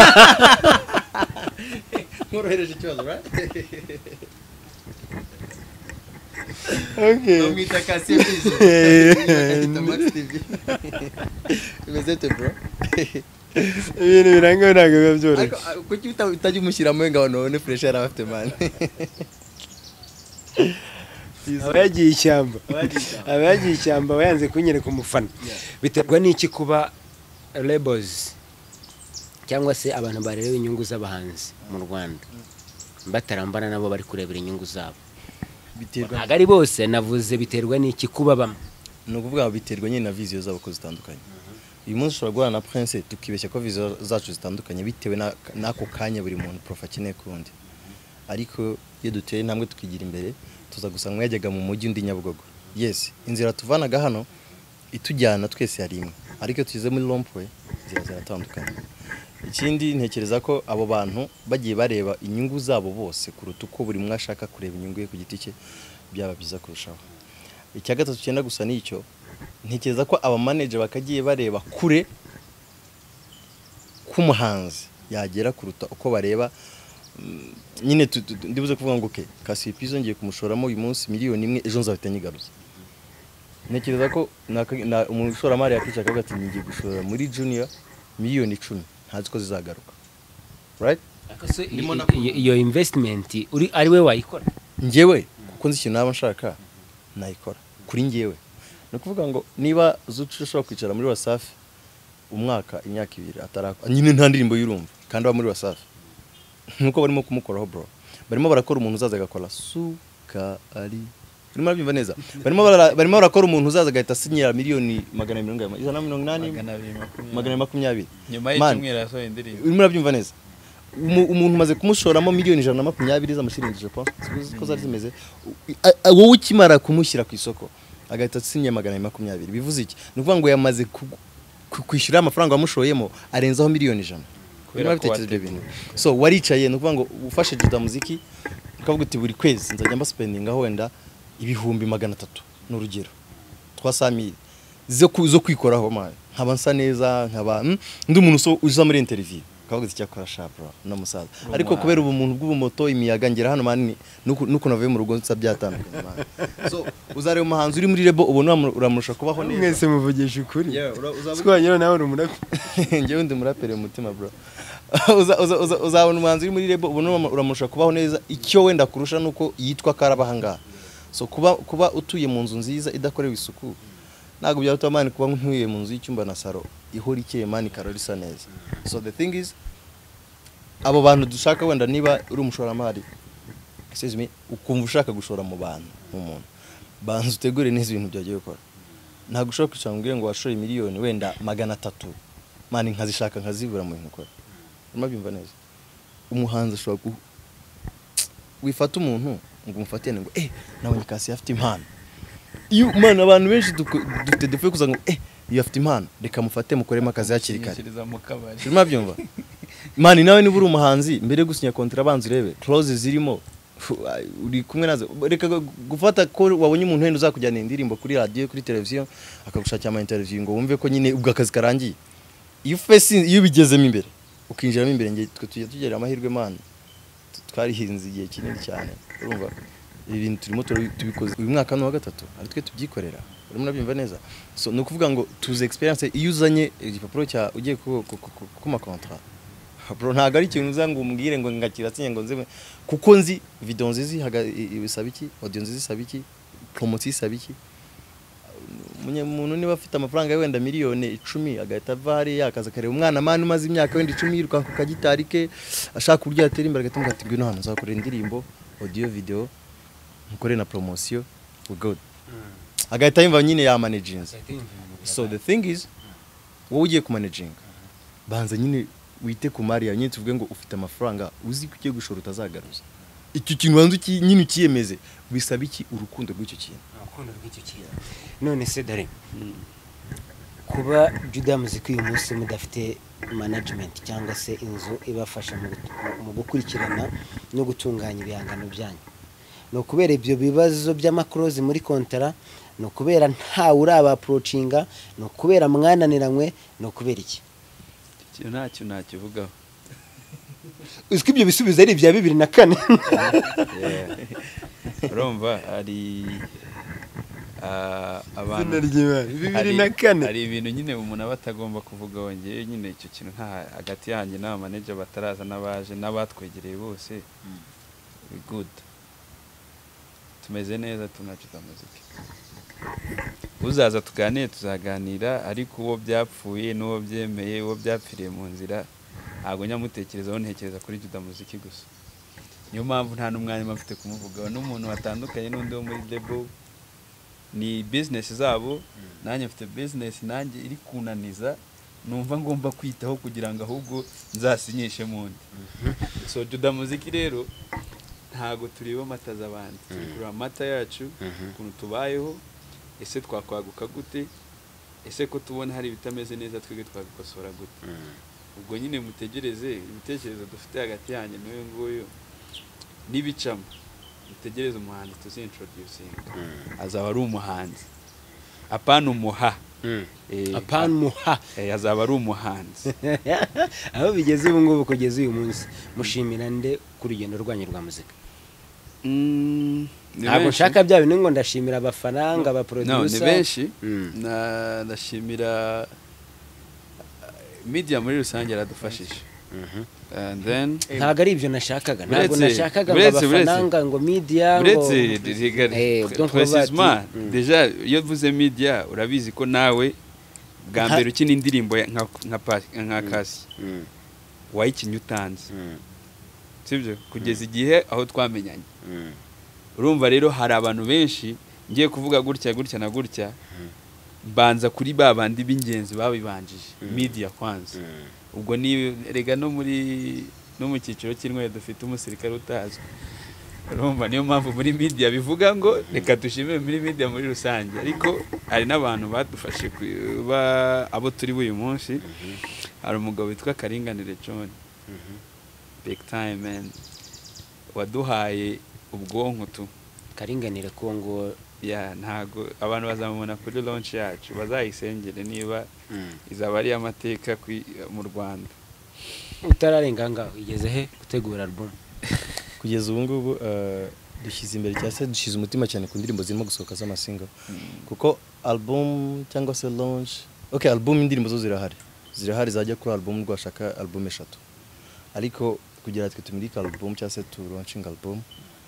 Ngorohereje ikibazo right okay umwita Cassier Pizo umwita Max T V imezete bro ibintu biranga ntago biba byoroshye kuki utajya umushyiramo ngo none fresh yari afite man abagiye ishyamba abagiye ishyamba bayanze kunyereka umufana biterwa n'iki kuba labels cyangwa se abantu barerewe inyungu z'abahanzi mu Rwanda batarambana nabo bari kurebera inyungu zabo biterwa agari bose navuze biterwa n'iki kuba bamwe no kuvuga biterwa nyine na vision zabo ko zitandukanye uyu munsi ushobora guhura na Prince tukibeshya ko vision zacu zitandukanye bitewe n'ako kanya buri muntu prof akeneye kundi ariko iyo duteye intambwe tukigira imbere tuza gusanga yajyaga mu mujyi undi Nyabugogo yes inzira tuvanaga hano itujyana twese yari imwe ariko tugize muri Lompoint inzira ziratandukanye ikindi ntekereza ko abo bantu bagiye bareba inyungu zabo bose kuruta uko buri umwe ashaka kureba inyungu ye ku giti cye byaba byiza kurushaho icya gatatu cyenda gusa n'icyo ntekereza ko aba manager bakagiye bareba kure k'umuhanzi yagera kuruta uko bareba nyine ndibuze kuvuga ngo okay Cassier Pizo ngiye kumushoramo uyu munsi miliyoni imwe ejo nzahita nyigaruza ntekereza ko umushoramari yakica akavuga ati ngiye gushora muri Junior miliyoni icumi ntazi ko zizagaruka right iyo investment uri ari we wayikora ngewe kuko nzi ikintu naba nshaka nayikora kuri ngewe no kuvuga ngo niba Zucu ushobora kwicara muri Wasafi umwaka imyaka ibiri atarako nyine nta ndirimbo y'urumva kandi ba muri Wasafi nkuko barimo kumukoraho bro barimo barakora umuntu uzaza agakora suka ari barimo babyumva neza barimo barimo barakora umuntu uzaza agahita asinyira miliyoni magana mirongo inani magana makumyabiri nyuma y'icyumweru yasohoye indirimbo urimo urabyumva neza umuntu umaze kumushoramo miliyoni ijana na makumyabiri z'amashiringi je pense ko zari zimeze wowe ukimara kumushyira ku isoko agahita asinyira magana makumyabiri bivuze iki ni ukuvuga ngo yamaze kwishyura amafaranga wamushoyemo arenzaho miliyoni ijana so waricaye ni ukuvuga ngo ufashe Juda Muziki ukavuga uti buri kwezi nzajya mba spending aho wenda ibihumbi magana atatu n'urugero twasamire zo zo kwikoraho maye nkaba nsa neza nkaba ndi umuntu uza muri interview kavuga ati cyakora shabra no musaza ariko kubera ubu muntu bw'ubumoto imiyaga ngera hano mani nuko navuye mu rugo nsa byatandukanye mani so uzareba umuhanzi uri muri rebo ubona uramurusha kubaho neza mwese muvugisha ukuri twanyero nawe urumurako ngewe ndi murapere mu mutima bro uzabona umuhanzi uri muri rebo ubona uramurusha kubaho neza icyo wenda kurusha nuko yitwa Karabahanga so kuba kuba utuye mu nzu nziza idakorewe isuku nago byatuma mani kuba ntuye mu nzu y'icyumba na saro ihora ikeye mani karorisa neza so the thing is abo bantu dushaka wenda niba uri umushoramari excuse me ukumva ushaka gushora mu bantu mu muntu banzu utegure neza ibintu byagiye gukora ntago ushaka kwicanga ngo washore miliyoni wenda magana atatu mani nkazishaka nkazibura mu bintu ukora urimo byumva neza umuhanzi ashobora wifata umuntu ngo umufatene ngo eh nabonye Cassier afite impano iyo mana abantu benshi dufite defe kuza ngo eh iyo afite impano reka mufate mukorema akazi hakiri kare urimo byumva mani nawe niba uri umuhanzi mbere gusinya contrat abanze urebe clause zirimo uri kumwe nazo reka gufata ko wabonye umuntu wenda uzakujyana indirimbo kuri radio kuri televiziyo akagushakira ama interview ngo wumve ko nyine ubwo akazi karangiye iyo face iyo bigezemo imbere ukinjiramo imbere nge twe tujya tugera amahirwe man twarihinze igihe kinini cyane urumva ibi bintu turimo tubikoze uyu mwaka no wa gatatu ari twe tubyikorera urimo nabyumva neza so no kuvuga ngo tuze experience iyo uzanye igipapuro cya ugiye ku ma contrat bro ntago ari ikintu uzanga umbwire ngo ngakira sinye ngo nze kuko nzi video nzizi bisaba iki audio nzizi isaba iki promotion isaba iki munye muntu niba afite amafaranga wenda miliyoni icumi agahita vari yakaza kare umwana mani umaze imyaka wenda icumi yiruka ku kagitari ke ashaka kurya atera imbere agatumva ati ngwino hano nzakora indirimbo audio video nkore na promotion we good agahita yumva nyine ya managing so the thing is wowe ugiye ku managing banza nyine wite ku Maria nyine tuvuge ngo ufite amafaranga uzi ko ugiye gushora utazagaruza icyo kintu wanzu ki nyine ukiyemeze bisaba iki urukundo rw'icyo kintu urukundo rw'icyo kintu none se dare kuba Juda Muzika uyu munsi mudafite management cyangwa se inzu ibafasha mu gukurikirana no gutunganya ibihangano byanyu no kubera ibyo bibazo by'amakrozi muri kontara no kubera nta uraba approachinga no kubera mwananiranywe no kubera iki cyo ntacyo nakivugaho uziko ibyo bisubizo ari ibya bibiri na kane urumva ari abantu bibiri na kane hari ibintu nyine umuntu aba atagomba kuvuga wongeye nyine icyo kintu nta hagati yanjye n'aba manager bataraza n'abaje n'abatwegereye bose good tumeze neza tunacuta muzika uzaza tuganire tuzaganira ariko uwo byapfuye n'uwo byemeye uwo byapfiriye mu nzira ntabwo nyamutekerezaho ntekereza kuri Juda Muziki gusa niyo mpamvu nta n'umwanya mfite kumuvugaho n'umuntu watandukanye n'undi wo muri label ni business zabo nanjye mfite business nanjye iri kunaniza numva ngomba kwitaho kugira ngo ahubwo nzasinyishe mundi so Juda Muziki rero ntago tureba mata z'abandi tureba mata yacu ukuntu tubayeho ese twakwaguka gute ese ko tubona hari bitameze neza twege twabikosora gute ubwo nyine mutegereze ibitekerezo dufite hagati yanjye n'uyu nguyu n'ibicamo mutegereze umuhanzi tuzintroducing azaba ari umuhanzi apana umuha apana umuha azaba ari umuhanzi aho bigeze ubu ngubu kugeza uyu munsi mushimira nde ku rugendo rwanyu rwa muzika ntabwo nshaka bya bintu ngo ndashimira abafaranga abaproducer ni benshi ndashimira media muri rusange yaradufashije and then ntago ari ibyo nashakaga ntabwo nashakaga ngo abafaranga ngo media ngo precisement déjà iyo vuze media urabizi ko nawe bwa mbere ukina indirimbo nka nka kasi wayikinye utanze sibyo kugeza igihe aho twamenyanye urumva rero hari abantu benshi ngiye kuvuga gutya gutya na gutya banza kuri babandi b'ingenzi babibanjije media kwanza ubwo ni rega no muri no mu cyiciro cy'intwe dufite umusirikare utazwe urumva niyo mpamvu muri media bivuga ngo reka dushimire muri media muri rusange ariko hari n'abantu badufashe kuba abo turi uyu munsi hari umugabo witwa Karinganire John big time man waduhaye ubwonko tu Karinganire ko ngo ya ntago abantu bazamubona kuri launch yacu bazayisengere niba izaba ari amateka mu Rwanda utararenga ngaho igeze he gutegura album kugeza ubu ngubu dushyize imbere cyase dushize umutima cyane ku ndirimbo zirimo gusohoka z'amasinga kuko album cyangwa se launch okay album indirimbo zo zirahari zirahari zajya kuri album rwashaka album eshatu ariko kugira twe tumurika album cyangwa se tu launching album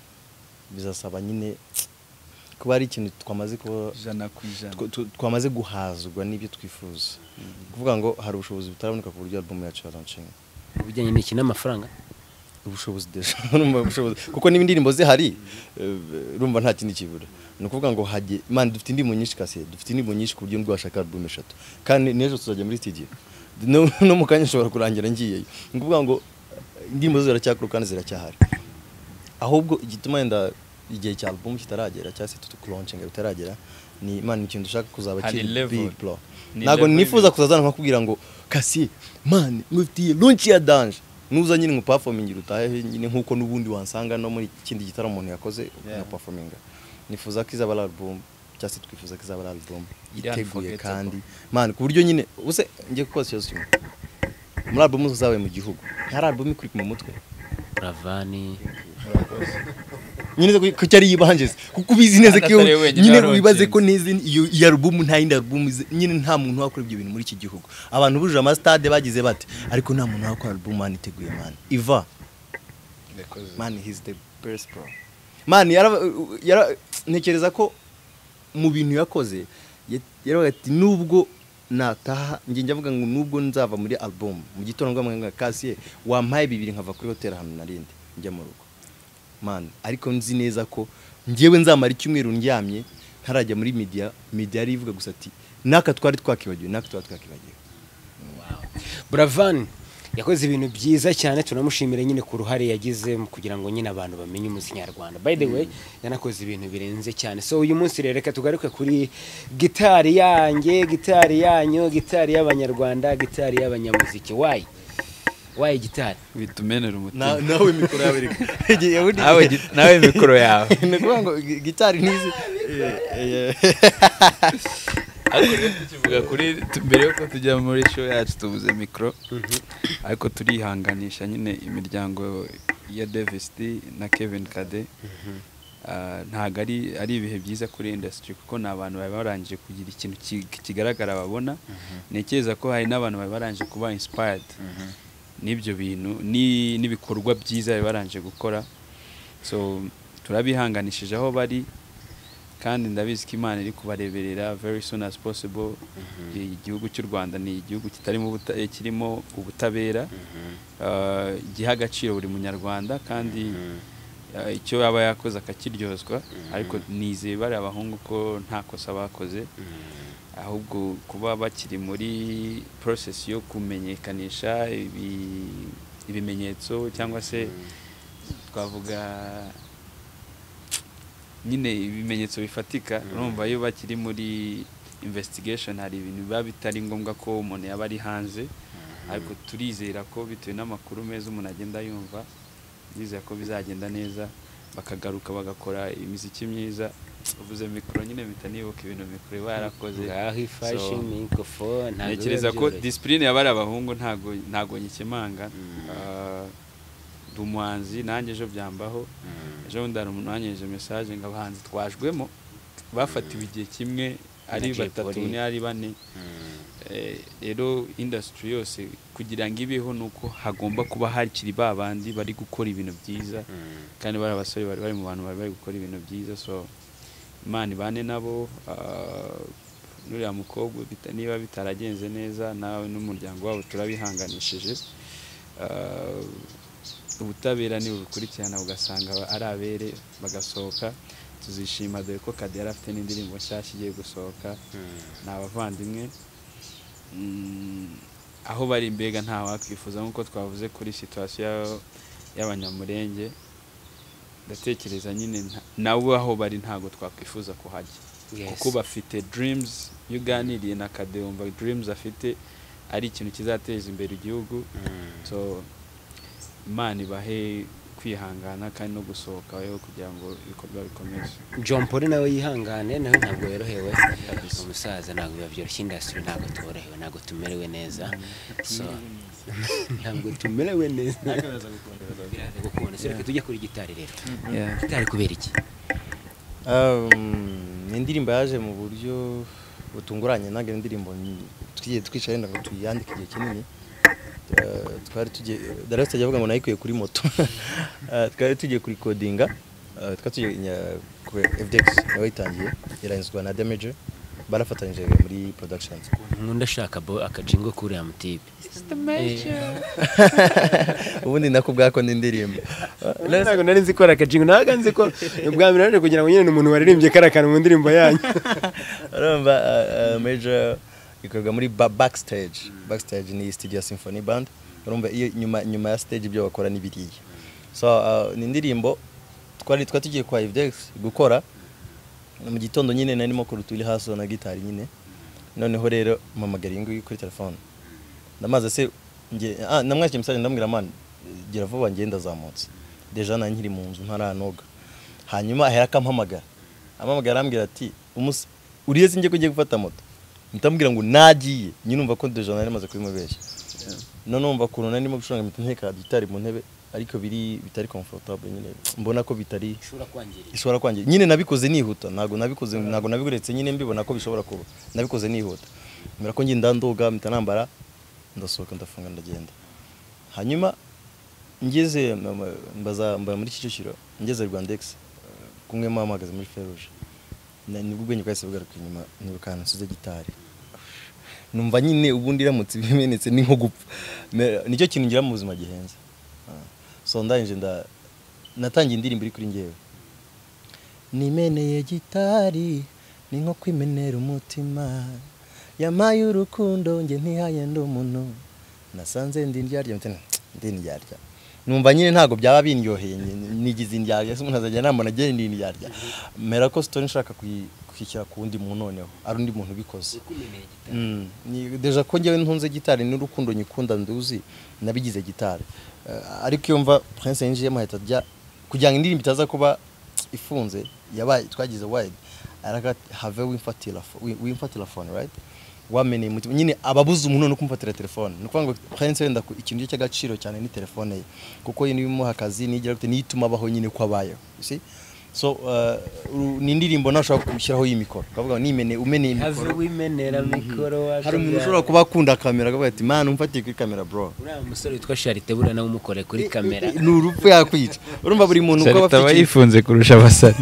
bizasaba nyine kuba ari ikintu twamaze ko jana kwijana twamaze guhazwa n'ibyo twifuza kuvuga ngo hari ubushobozi butaraboneka ku buryo album yacu ya launching ubujyanye n'iki n'amafaranga ubushobozi desha numva ubushobozi kuko n'ibindirimbo zihari urumva nta kindi kibura no kuvuga ngo haje man dufite indirimbo nyinshi kase dufite indirimbo nyinshi ku buryo ndwashaka album eshatu kandi nejo tuzajya muri studio no no mukanya nshobora kurangira ngiye nguvuga ngo indirimbo ziracyakuru kandi ziracyahari ahubwo igituma yenda igihe cya album kitaragera cyase tutu launching bitaragera ni man ikintu dushaka kuzaba kiri big bro nago nifuza kuzazana nkakubwira ngo kasi man ngufitiye launch ya Danje nuza nyine mu performing rutahe nyine nkuko nubundi wansanga no muri kindi gitara umuntu yakoze na performing nifuza ko izaba album cyase twifuza ko izaba album iteguye kandi man ku buryo nyine use ngiye kukoza cyose muri album zawe mu gihugu hari album ikuri mu mutwe Buravani nyine ko cyari yibanjeze kuko ubizi neza ko nyine wibaze ko neza iyo iyo album nta yindi album nyine nta muntu wakora ibyo bintu muri iki gihugu abantu buje ama stade bagize bate ariko nta muntu wakora album man iteguye man Iva man he's the best bro man yara yara ntekereza ko mu bintu yakoze yaravuga ati nubwo nataha nge njya vuga ngo nubwo nzava muri album mu gitondo ngwa Kasiye wampaye bibiri nkava kuri hotel hano narindi njya mu rugo man ariko nzi neza ko ngewe nzamara icyumweru ndyamye ntarajya muri media media ari ivuga gusa ati naka twari twakibagiwe naka twari twakibagiwe. Buravani yakoze ibintu byiza cyane tunamushimira nyine ku ruhare yagize kugira ngo nyine abantu bamenye umuziki nyarwanda. By the way yanakoze ibintu birenze cyane. So uyu munsi rero reka tugaruke kuri gitari yanjye, gitari yanyu, gitari y'abanyarwanda, gitari y'abanyamuziki. Why why gitari bitumenera umutima nawe mikoro yawe nawe nawe mikoro yawe nikuvuga ngo gitari nizi ariko tukivuga kuri mbere yuko tujya muri show yacu tubuze mikoro ariko turihanganisha nyine imiryango ya Davis D na Kevin Kade. Ntago ari ari ibihe byiza kuri industry kuko nabantu bari barangije kugira ikintu kigaragara babona. Nekeza ko hari nabantu bari barangije kuba inspired n'ibyo bintu ni nibikorwa byiza bari barangije gukora. So turabihanganishije aho bari kandi ndabizi ko Imana iri kubareberera very soon as possible. Igihugu cy'u Rwanda ni igihugu kitarimo kirimo ubutabera, giha agaciro buri munyarwanda kandi icyo yaba yakoze akakiryozwa. Ariko nizeye bari abahungu ko nta kosa bakoze, ahubwo kuba bakiri muri process yo kumenyekanisha ibimenyetso cyangwa se twavuga nyine ibimenyetso bifatika. Urumva iyo bakiri muri investigation hari ibintu biba bitari ngombwa ko umuntu yaba ari hanze, ariko turizera ko bitewe n'amakuru meza umuntu agenda yumva, bizera ko bizagenda neza bakagaruka bagakora imiziki myiza. Uvuze mikoro nyine bitanibuka ibintu mikoro barakoze ngaho ifashe microphone. Ntekereza ko discipline yabari abahungu ntago ntago nyikemanga. Dumuhanzi nanjye ejo byambaho ejo ndara umuntu wanyeje message ngo abahanzi twajwemo bafatiwe igihe kimwe ari batatu ni ari bane. Rero industry yose kugira ngo ibeho nuko hagomba kuba hakiri babandi bari gukora ibintu byiza kandi bari abasore bari bari mu bantu bari bari gukora ibintu byiza. So Imana bane nabo nuriya mukobwa niba bitaragenze neza nawe n'umuryango wabo turabihanganishije. Ubutabera ni ubukurikirana ugasanga ari abere bagasohoka tuzishima dore ko Kade afite n'indirimbo nshyashya igiye gusohoka. N'abavandimwe aho bari mbega nta wakwifuza nkuko twavuze kuri situation y'abanyamurenge. Ndatekereza nyine nawe aho bari ntago twakwifuza kuhajya kuko bafite dreams. Yuganiriye na Kade umva dreams afite ari ikintu kizateza imbere igihugu. So Imana ibahe kwihangana kandi no gusohoka yo kugira ngo ibikorwa bikomeze. John Paul nawe yihangane nawe ntabwo yorohewe. Umusaza ntabwo bibyoroshye, industry ntabwo torohewe, ntabwo tumerewe neza. So ntabwo tumerewe neza biraza gukunda. Sereka tujye kuri gitari rero. Gitari kubera iki? Um ni indirimbo yaje mu buryo butunguranye. Nage indirimbo twigiye twicaye ngo tuyandike igihe kinini. Twari tugiye darasa yavuga ngo nayikuye kuri moto. Twari tugiye kuri codinga, twari tugiye ku F D X nawe itangiye iranzwe na Damage barafatanyije muri productions. Nkunda shaka bo akajingo kuri ya mutibe. Ubundi nakubwako n'indirimbo. Ntabwo nari nzi ko akajingo naga nzi ko ubwa mbere kugira ngo nyine umuntu waririmbye karakana mu ndirimbo yanyu. Urumva Major ikorwa muri backstage. Backstage ni Studio Symphony Band. Urumva iyo nyuma nyuma ya stage ibyo bakora nibiriye. So uh, ni indirimbo twari twatugiye kwa F D X gukora mu gitondo nyine narimo ko rutuli haso na gitari nyine. Noneho rero mamagara ingo kuri telefone. Ndamaze se nge ah namwakije message ndambwira man gira vuba ngenda zamutse. Deja na nkiri mu nzu ntaranoga. Hanyuma ahera kampamagara. Amamagara arambwira ati umus uriye singe ko ugiye gufata moto. Ndambwira ngo nagiye nyine umva ko deja nari maze kubimubeshya. none numva ukuntu nari ndimo gucuranga impita nteka gitari mu ntebe ariko biri bitari comfortable nyine mbona ko bitari ishobora kwangirika ishobora kwangirika nyine nabikoze nihuta ntago nabikoze ntago nabiguretse nyine mbibona ko bishobora kuba nabikoze nihuta mera ko ngenda ndoga mpita nambara ndasohoka ndafunga ndagenda hanyuma ngeze mbaza mba muri Kicukiro ngeze Rwandex kumwe mu magaze muri Feruje nibwo ubwenye kwese bugaruka inyuma nibukana nsize gitari numva nyine ubundi iramutse bimenetse ni nko gupfa nicyo kintu ngira mu buzima gihenze so ndanje nda natangiye indirimbo iri kuri ngewe nimeneye gitari ni nko kwimenera umutima yamaye urukundo nge ntihaye ndo umuntu nasanze ndi ndyarya mtene ndi ndyarya numva nyine ntago byaba binyoheye nigize indyarya se umuntu azajya namona nge ndi ndyarya mera ko story nshaka kwishyira ku wundi muntu noneho ari undi muntu bikoze mm ni deja ko ngewe ntunze gitari n'urukundo nyikunda nduzi nabigize gitari ariko iyo mva Prince yinjiye mahita rya kugira ngo indirimbo itaza kuba ifunze yabaye twagize wide araka have wimfatira wimfatira phone right wamenye mutima nyine ababuze umuntu no kumfatira telefone nuko ngo Prince wenda ikintu cy'agaciro cyane ni telefone ye kuko yini bimuha akazi nigira gute nituma baho nyine kwabayo see so ni indirimbo nashaka kubishyiraho y'imikoro kavuga nimene umene imikoro wimenera mikoro waje hari umuntu ushobora kuba akunda kamera akavuga ati man umfatiye kuri kamera bro uriya musore witwa Charite bura nawe umukore kuri kamera ni urupfu yakwica urumva buri muntu uko bafite yifunze kurusha abasare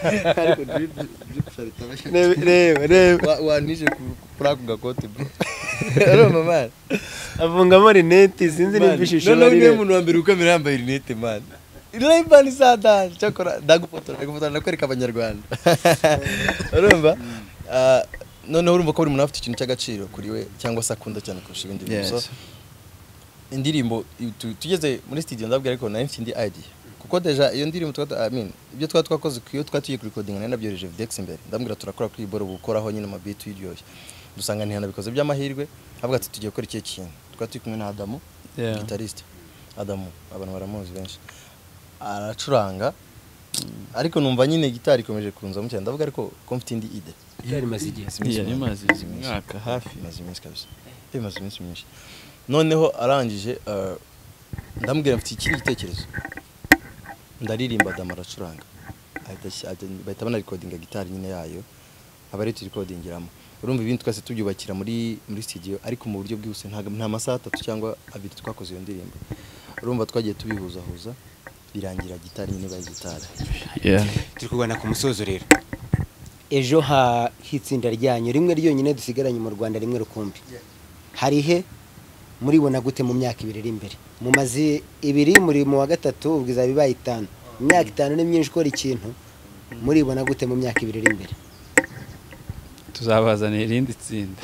reba reba wanije kuri ako gakote bro urumva man avungamo rinete sinzi n'ibishishyo none niwe muntu wa mbere ukamera yambaye rinete man Ray-Ban sada cyakora ndagufotora ndagufotora nakwereka abanyarwanda urumva none urumva ko buri muntu afite ikintu cy'agaciro kuri we cyangwa se akunda cyane kurusha ibindi bintu so indirimbo tugeze muri studio ndabwira ariko na mfite indi idea kuko deja iyo ndirimbo twa I mean ibyo twa twakoze kuyo twatuye kuri recording nari nabyoreje Videx imbere ndambwira turakora kuri boro bukoraho nyine ama beat y'iryoshye dusanga ntihana bikoze by'amahirwe avuga ati tugiye gukora iki kintu twatuye kumwe na Adamu guitarist Adamu abantu baramuzi benshi aracuranga ariko numva nyine gitari ikomeje kunza mu cyane ndavuga ariko ko mfite indi ide gitari mazigiye ni mazi mwaka hafi mazi iminsi kabisa eh mazi iminsi myinshi noneho arangije ndambwira mfite iki gitekerezo ndaririmba Adamu aracuranga bahita bana recordinga gitari nyine yayo abari tu recordingiramo urumva ibintu twese tubyubakira muri muri studio ariko mu buryo bwihuse nta masaha atatu cyangwa abiri twakoze iyo ndirimbo urumva twagiye tubihuza huza birangira gitari nyine bayi gitari yeah turi kugana ku musozo rero ejo ha hitsinda ryanyu rimwe ryonyine dusigaranye mu Rwanda rimwe rukumbi hari he muribona gute mu myaka ibiri iri imbere mu mazi ibiri muri mu wa gatatu ubwiza bibaye itanu imyaka itanu ni myinshi ukora ikintu muribona gute mu myaka ibiri iri imbere tuzabazanira irindi tsinda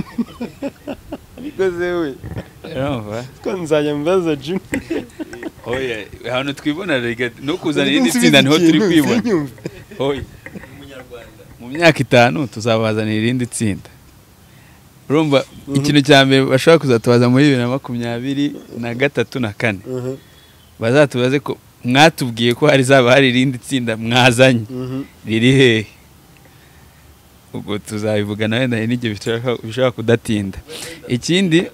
bikoze we urumva ko nzajya mbaza Juni oya hano twibona no kuzana irindi tsinda niho turi kwibona oya mu myaka itanu tuzabazanira irindi tsinda urumva ikintu cya mbere bashobora kuzatubaza muri bibiri na makumyabiri na gatatu na kane bazatubaze ko mwatubwiye ko hari zaba hari irindi tsinda mwazanye riri hehe ubwo tuzabivuga nawe nayo n'ibyo bishobora kudatinda ikindi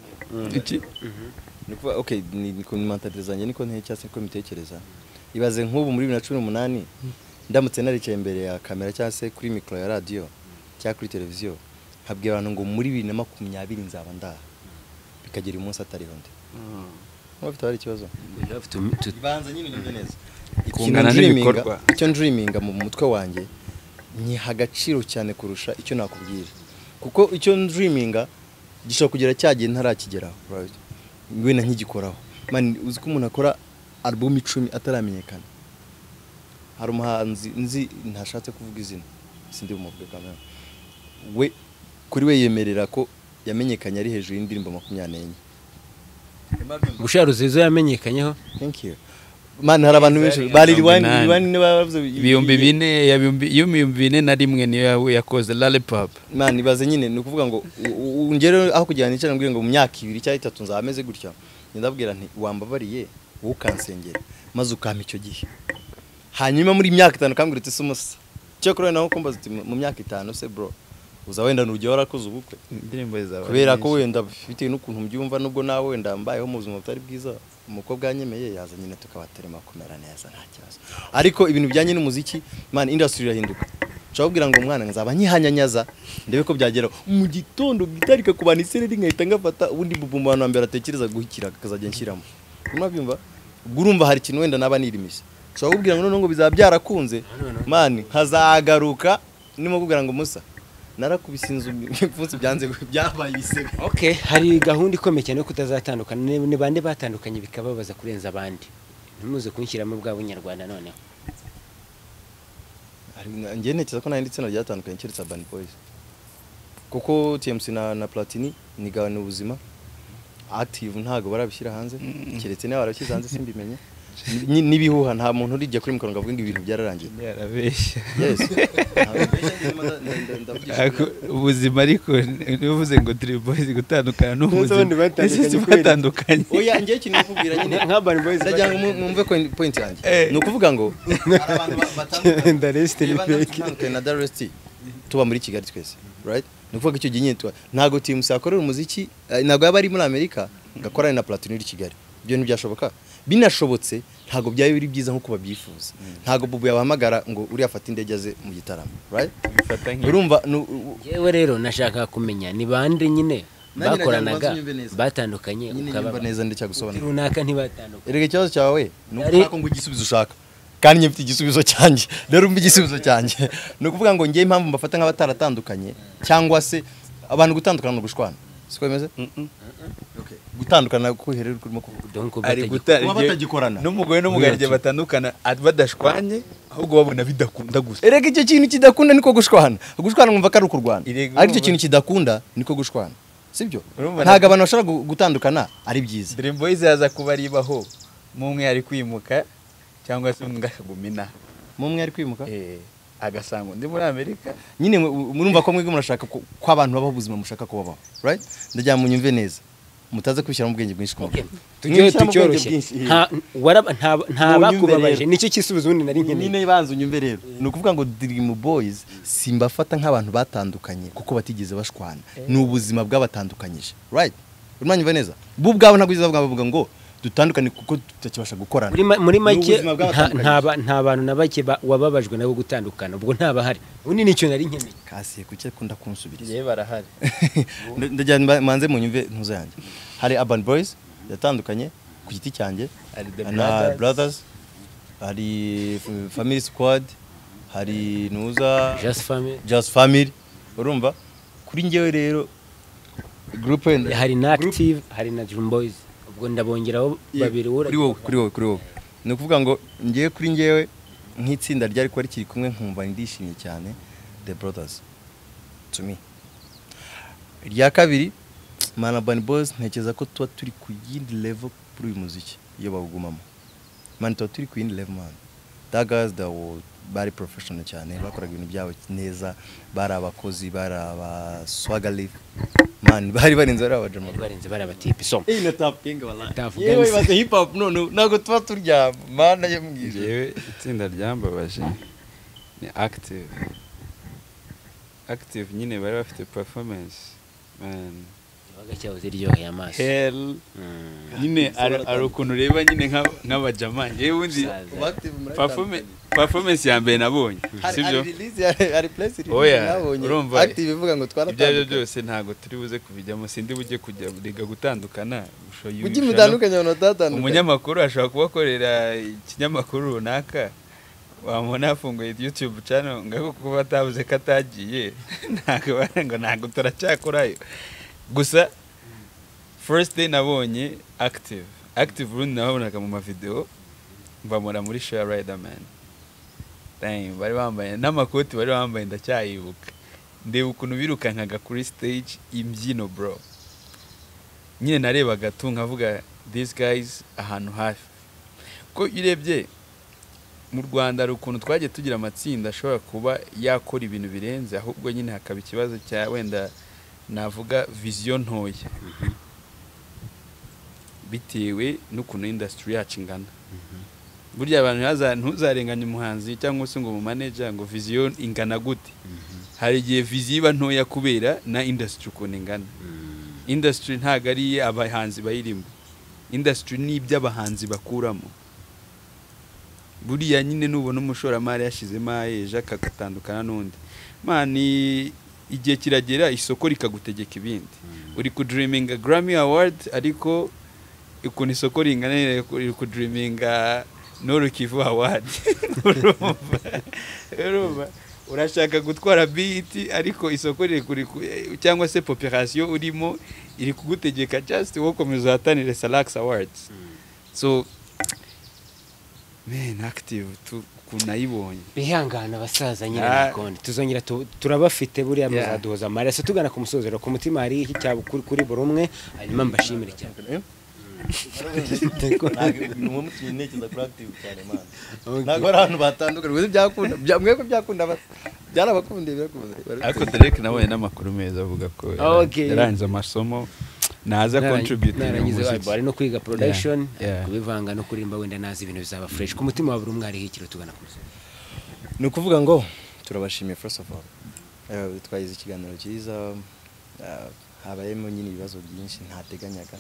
okay ni ko mentalizanye niko ntekereza ko mitekereza ibaze nk'ubu muri bibiri na cumi n'umunani ndamutse naricaye imbere ya kamera cyangwa se kuri micro ya radio cyangwa kuri televiziyo habwiye abantu ngo muri bibiri na makumyabiri nzaba ndaha bikagera uyu munsi atariho ndi bafite ari ikibazo banza nyine nyine neza kungana n'ibikorwa icyo dreaminga mu mutwe wanjye ni hagaciro cyane kurusha icyo nakubwira kuko icyo dreaminga gishobora kugera cyagiye ntarakigeraho right ngwena nkigikoraho man uzi ko umuntu akora album icumi ataramenyekana hari umuhanzi nzi ntashatse kuvuga izina sindi umuvuga kamera we kuri we yemerera ko yamenyekanye ari hejuru y'indirimbo makumyabiri n'enye Busharo Zizo yamenyekanyeho thank you man hari abantu benshi bari riwani riwani bavuze ibihumbi bine ya ibihumbi bine na rimwe niyo yakoze Lollipop man ibaze nyine ni ukuvuga ngo ngere aho kujyana icyo nambwiye ngo mu myaka ibiri cyangwa itatu nzameze gutya ndabwira nti wambabariye wowe ukansengera maze ukampa icyo gihe hanyuma muri myaka itanu kambwira uti sumusa cyo kuri naho kumbaza uti mu myaka itanu se bro uza wenda nujya warakoze ubukwe indirimbo zaba kubera ko wenda bifite n'ukuntu mbyumva nubwo nawe wenda mbayeho mu buzima butari bwiza umukobwa yanyemeye yaza nyine tukabaterema kumera neza nta kibazo ariko ibintu bijyanye n'umuziki man industry irahinduka cyabubwira ngo umwana nzaba nyihanyanyaza ndebe ko byagera mu gitondo gitarika kubana isereri nkahita ngafata ubundi bubumba abantu mbere atekereza guhikira akazajya nshyiramo mwabyumva gurumva hari ikintu wenda naba nirimisha cyabubwira ngo none ngo bizaba byarakunze man nkazagaruka nimo kubwira ngo musa narakubise inzu mfunze byanze byabaye isebe. Okay, hari gahunda ikomeye cyane yo kutazatandukana ni bande batandukanye bikababaza kurenza abandi. Ntimuze kunshyiramo bwa bunyarwanda noneho. Ari ngiye ntekereza ko nari ndetse na ryatandukanye cyeretse Urban Boys. Kuko T M C na na Platini ni gabana ubuzima. Active ntago barabishyira hanze. Keretse ne barabishyize hanze simbimenye. Nibihuha nta muntu urijya kuri mikoro ngavuga ngo ibintu byararangiye. Yarabeshya. Yes. Ubuzima ariko nivuze ngo Dream Boys gutandukana n'ubuzima. Ese batandukanye. Oya ngiye kintu kubwira nyine nka Urban Boys ndagira ngo mwumve point yanjye. No kuvuga ngo abantu batandukanye ndareste ni fake. Na Daresti tuba muri Kigali twese, right? No kuvuga icyo gihe tuba ntago team sakorera umuziki ntago yaba ari muri Amerika ngakorana na Platini uri Kigali. Ibyo ntibyashoboka. Binashobotse ntago byaye biri byiza nko kubabyifuza ntago bubu yabahamagara ngo uri afata indege aze mu gitaramo right urumva yewe rero nashaka kumenya ni bande nyine bakoranaga batandukanye ukaba neza ndetse gusobanura runaka ntibatandukanye erega ikibazo cyawe nuko ngo igisubizo ushaka kandi nyifite igisubizo cyanjye rero umbi igisubizo cyanjye no kuvuga ngo ngiye impamvu mbafata nk'abataratandukanye cyangwa se abantu gutandukana no gushwana siko bimeze okay gutandukana ko herero kurimo kuvuga ari batagikorana n'umugore n'umugarije batandukana badashwanye ahubwo babona bidakunda gusa erega icyo kintu kidakunda niko gushwana gushwana mwumva kari ukurwana ariko icyo kintu kidakunda niko gushwana sibyo ntago abantu bashaka gutandukana ari byiza Dream Boys yaza kuba ribaho mumwe ari kwimuka cyangwa se ngakagumina mumwe ari kwimuka eh agasango ndi muri Amerika nyine murumva ko mwebwe murashaka ko abantu babaho ubuzima mushaka ko babaho right ndajya mu nyumve neza mutaze kwishyira mu bwenge bwinshi kumwe tujye tucyoroshye nta waraba nta nta bakubabaje nicyo kisubizo undi nari nkene nyine banze unyumve rero ni ukuvuga ngo Dream Boys simbafata nk'abantu batandukanye kuko batigeze bashwana ni ubuzima bw'abatandukanyije right urumanyumve neza bo ubwabo ntaguziza bavuga ngo dutandukane kuko tutakibasha gukorana muri make nta nta bantu nabake wababajwe nabo gutandukana ubwo ntaba hari undi nicyo nari nkeneye kasiye kuki kunda kunsubiriza ye barahari ndajya manze mu nyumve ntuza yanjye hari Urban Boys yatandukanye ku giti cyanjye na Brothers hari Family Squad hari nuza Just Family Just Family urumva kuri ngewe rero group hari na Active hari na Dream Boys ubwo ndabongeraho babiri kuri wowe kuri wowe kuri wowe ni ukuvuga ngo ngiye kuri ngewe nk'itsinda ryari ko rikiri kumwe nkumva ndishimye cyane The Brothers to me irya kabiri Man Urban Boys ntekereza ko tuba turi ku yindi level kuri uyu muziki iyo bawugumamo man tuba turi ku yindi level man that guys that were bari professional cyane bakoraga ibintu byabo neza bari abakozi bari aba swagger life man bari barinze bari abajama barinze bari abatipi so eh na tap king wallahi yewe baze hip hop no no nago tuba turya man yambwije yewe itsinda ryambabaje ni Active Active nyine bari bafite performance man bagacyaho ziryoheye amaso hell nyine ari ukuntu ureba nyine nk'abajama yewe undi performance performance ya mbere nabonye sibyo ari place nabonye urumva Active ivuga ngo twaratandukanye ibyo byose ntago turi buze kubijyamo sindi bujye kujya riga gutandukana ujye mudandukanye abantu tatandukanye umunyamakuru ashobora kubakorera ikinyamakuru runaka wamona yafunguye YouTube channel ngako kuba atavuze ko atagiye ntago barenga ntago turacyakorayo gusa first day nabonye Active Active run nabonaga mu ma video mbamura muri Share Riderman time bari bambaye n'amakoti bari bambaye ndacyayibuka ndeba ukuntu birukankaga kuri stage imbyino bro nyine narebaga tu nkavuga these guys ahantu hafi ko irebye mu Rwanda ari ukuntu twagiye tugira amatsinda ashobora kuba yakora ibintu birenze ahubwo nyine hakaba ikibazo cya wenda navuga vision ntoya bitewe n'ukuntu industry yacu ingana burya abantu haza ntuzarenganya umuhanzi cyangwa se ngo mu manager ngo vision ingana gute hari igihe vision iba ntoya kubera na industry ukuntu ingana industry ntago ari abahanzi bayirimo industry ni iby'abahanzi bakuramo buriya nyine nubona umushoramari yashizemo ayeje akagatandukana n'undi mani igihe kiragera isoko rikagutegeka ibindi uri ku dreaming a Grammy Award ariko ukuntu isoko ringana uri ku dreaming Noro Kivu Award urumva urashaka gutwara beat ariko isoko riri kuri cyangwa se population urimo iri kugutegeka just wo komeza hatanire Salax Awards so man active tu kunayibonye bihangana abasaza nyine nakonde tuzongera turabafite buriya muzaduhoza amaraso tugana ku musozero ku mutima hari iki cyabo kuri buri umwe hanyuma mbashimire cyane ntabwo ari abantu batandukanye byakunda mweko byakunda byarabakundiye birakunze ariko Derek nabonye n'amakuru meza avuga ko yarangiza amasomo naza contribute bari no kwiga production kubivanga no kurimba wenda nazi ibintu bizaba fresh ku mutima wa buri umwe ari hikiro tugana ku musoro ni ukuvuga ngo turabashimiye first of all twayize ikiganiro cyiza habayemo nyine ibibazo byinshi ntateganyaga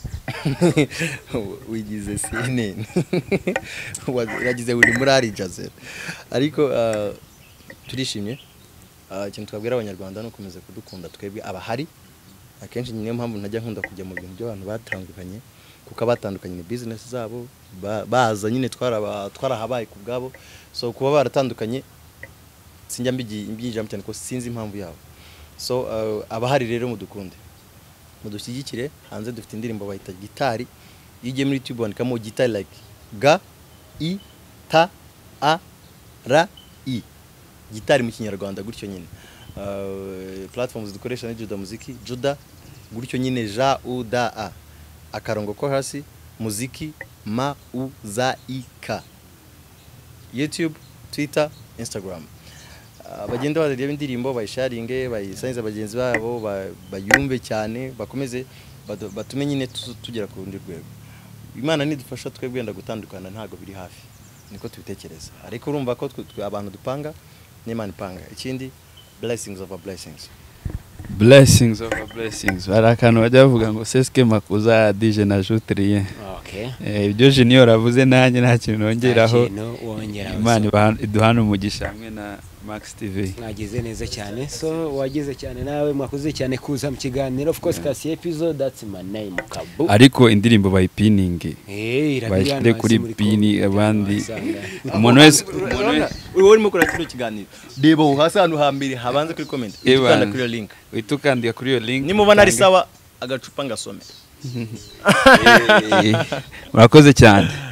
wigize C N N wagize uri muri Al Jazeera ariko turishimye ikintu twabwira abanyarwanda no komeza kudukunda twebwe abahari akenshi niyo mpamvu ntajya nkunda kujya mu bintu by'abantu batandukanye kuko abatandukanye ni business zabo baza nyine twara twarahabaye ku bwabo so kuba baratandukanye sinjya mbijya cyane ko sinzi impamvu yabo so abahari rero mudukunde mudushyigikire hanze dufite indirimbo bayita gitari yige muri YouTube bandikamo gitari like ga i ta a ra i gitari mu kinyarwanda gutyo nyine platforms dukoresha ni Juda Muziki Juda gutyo nyine ja u da a akarongo ko hasi muziki ma u za i ka YouTube Twitter Instagram bagenda bareba indirimbo bayisharinge bayisangiza bagenzi babo bayumve cyane bakomeze batume nyine tugera ku rundi rwego Imana nidufasha twebwe ndagutandukana gutandukana ntago biri hafi niko tubitekereza ariko urumva ko abantu dupanga n'Imana ipanga ikindi blessings of our blessings blessings of our blessings arakantu bajya bavuga ngo seske makuza dije na jutriye okay eh ibyo junior avuze nanjye nta kintu nongeraho Imana iduhana umugisha hamwe na Max T V mwagize neza cyane so wagize cyane nawe mwakoze cyane kuza mu kiganiro of course kasi episode that's my name Kabu ariko indirimbo bayipining eh irabiyane kuri pini abandi umuntu wese uri urimo kora kino kiganiro debo hasi hano hambere habanze kuri comment ukanda kuri link witukandika kuri iyo link nimubona ari sawa agacupa ngasome murakoze cyane